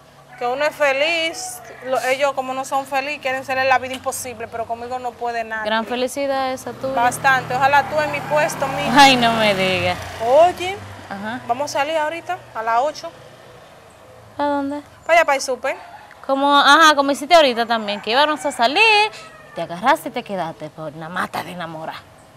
ellos como no son felices quieren hacerle la vida imposible, pero conmigo no puede nada. Gran felicidad esa tuya. Bastante, ojalá tú en mi puesto, mija. Ay, no me digas. Oye, Ajá. vamos a salir ahorita a las 8, ¿A dónde? para allá para el súper. Como hiciste ahorita también, que íbamos a salir, te agarraste y te quedaste por una mata de enamorar.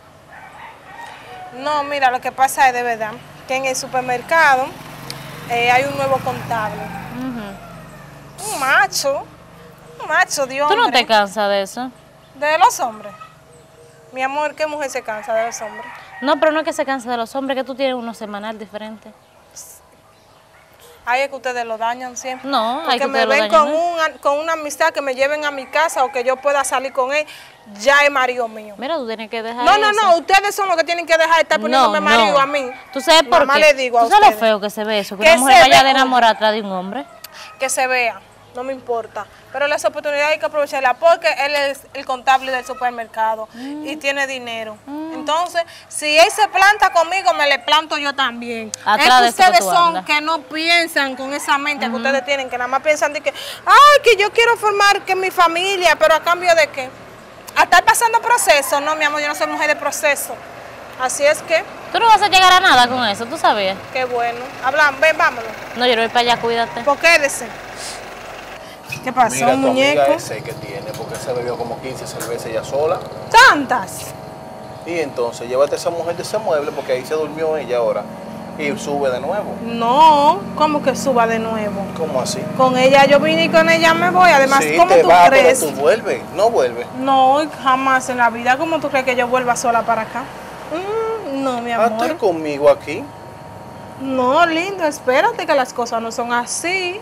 No, mira, lo que pasa es de verdad que en el supermercado hay un nuevo contable. Un macho de ¿Tú hombre. no te cansas de eso? De los hombres. Mi amor, ¿qué mujer se cansa de los hombres? No, pero no es que se canse de los hombres, que tú tienes uno semanal diferente. Ahí es que ustedes lo dañan siempre. No, hay Porque que me ustedes lo ven dañan, con una amistad que me lleven a mi casa o que yo pueda salir con él, ya es marido mío. Mira, tú tienes que dejar No, eso. ustedes son los que tienen que dejar de estar poniéndome No, marido no. a mí. ¿Tú sabes por Nada más qué? le digo a ¿Tú sabes lo ustedes. feo que se ve eso? Que Que una mujer se vaya ve, a enamorar atrás de un hombre. Que se vea, no me importa. Pero las oportunidades hay que aprovecharlas porque él es el contable del supermercado y tiene dinero. Entonces, si él se planta conmigo, me le planto yo también. Atrás de es eso que que ustedes tú son andas. que no piensan con esa mente que ustedes tienen, que nada más piensan de que, ay, que yo quiero formar que mi familia, pero a cambio de qué? A estar pasando proceso. No, mi amor, yo no soy mujer de proceso. Así es que, Tú no vas a llegar a nada con eso, ¿tú sabías? qué bueno. Hablamos, ven, vámonos. No, yo no voy para allá, cuídate. ¿Por qué quédese? ¿Qué pasó, Mira, tu muñeco? amiga ese que tiene, porque se bebió como 15 cervezas ella sola. Tantas. Y entonces, llévate a esa mujer de ese mueble, porque ahí se durmió ella ahora. Y sube de nuevo. No, ¿cómo que suba de nuevo? ¿Cómo así? Con ella yo vine y con ella me voy. Además, Sí, ¿cómo te tú va, crees? pero tú vuelves, no vuelves. No, jamás en la vida. ¿Cómo tú crees que yo vuelva sola para acá? No, mi Ah, amor. ¿estás conmigo aquí? No, lindo, espérate que las cosas no son así.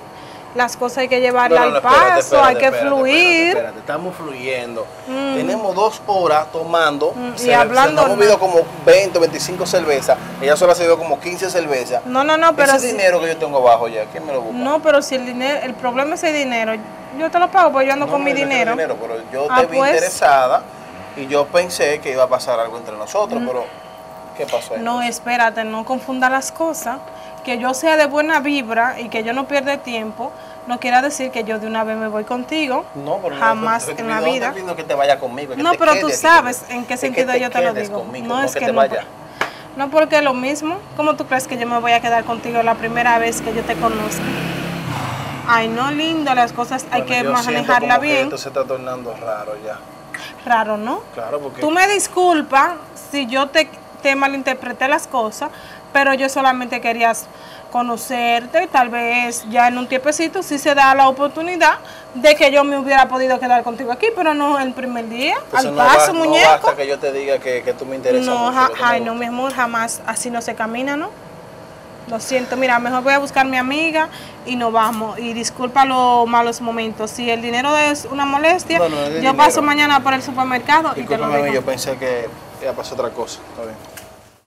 las cosas hay que llevarlas al paso, hay que fluir. Espérate, estamos fluyendo. Tenemos 2 horas tomando, y hablando. Hemos bebido como 20 o 25 cervezas. Ella solo ha servido como 15 cervezas. No, pero ese dinero que yo tengo abajo ya, ¿quién me lo busca? No, pero si el problema es el dinero, yo te lo pago porque yo ando con mi dinero. Pero yo te vi interesada y yo pensé que iba a pasar algo entre nosotros, pero ¿qué pasó ahí? No, espérate, no confunda las cosas. Que yo sea de buena vibra y que yo no pierda tiempo, no quiere decir que yo de una vez me voy contigo. No, pero jamás en la vida. No te pido que te vaya conmigo. No, pero tú sabes en qué sentido yo te lo digo. No es que no. No, porque es lo mismo. ¿Cómo tú crees que yo me voy a quedar contigo la primera vez que yo te conozca? Ay, no, lindo, las cosas hay que manejarla bien. Esto se está tornando raro ya. Raro, ¿no? Claro, porque... Tú me disculpas si yo te malinterpreté las cosas, pero yo solamente quería conocerte y tal vez ya en un tiempecito sí se da la oportunidad de que yo me hubiera podido quedar contigo aquí, pero no el primer día. Entonces al paso, muñeco. No basta que yo te diga que tú me interesas mucho. Ay, no, mi amor, jamás así no se camina, ¿no? Lo siento, mira, mejor voy a buscar a mi amiga y nos vamos. Y disculpa los malos momentos. Si el dinero es una molestia, yo paso mañana por el supermercado y te lo digo. Yo pensé que iba a pasar otra cosa. Está bien.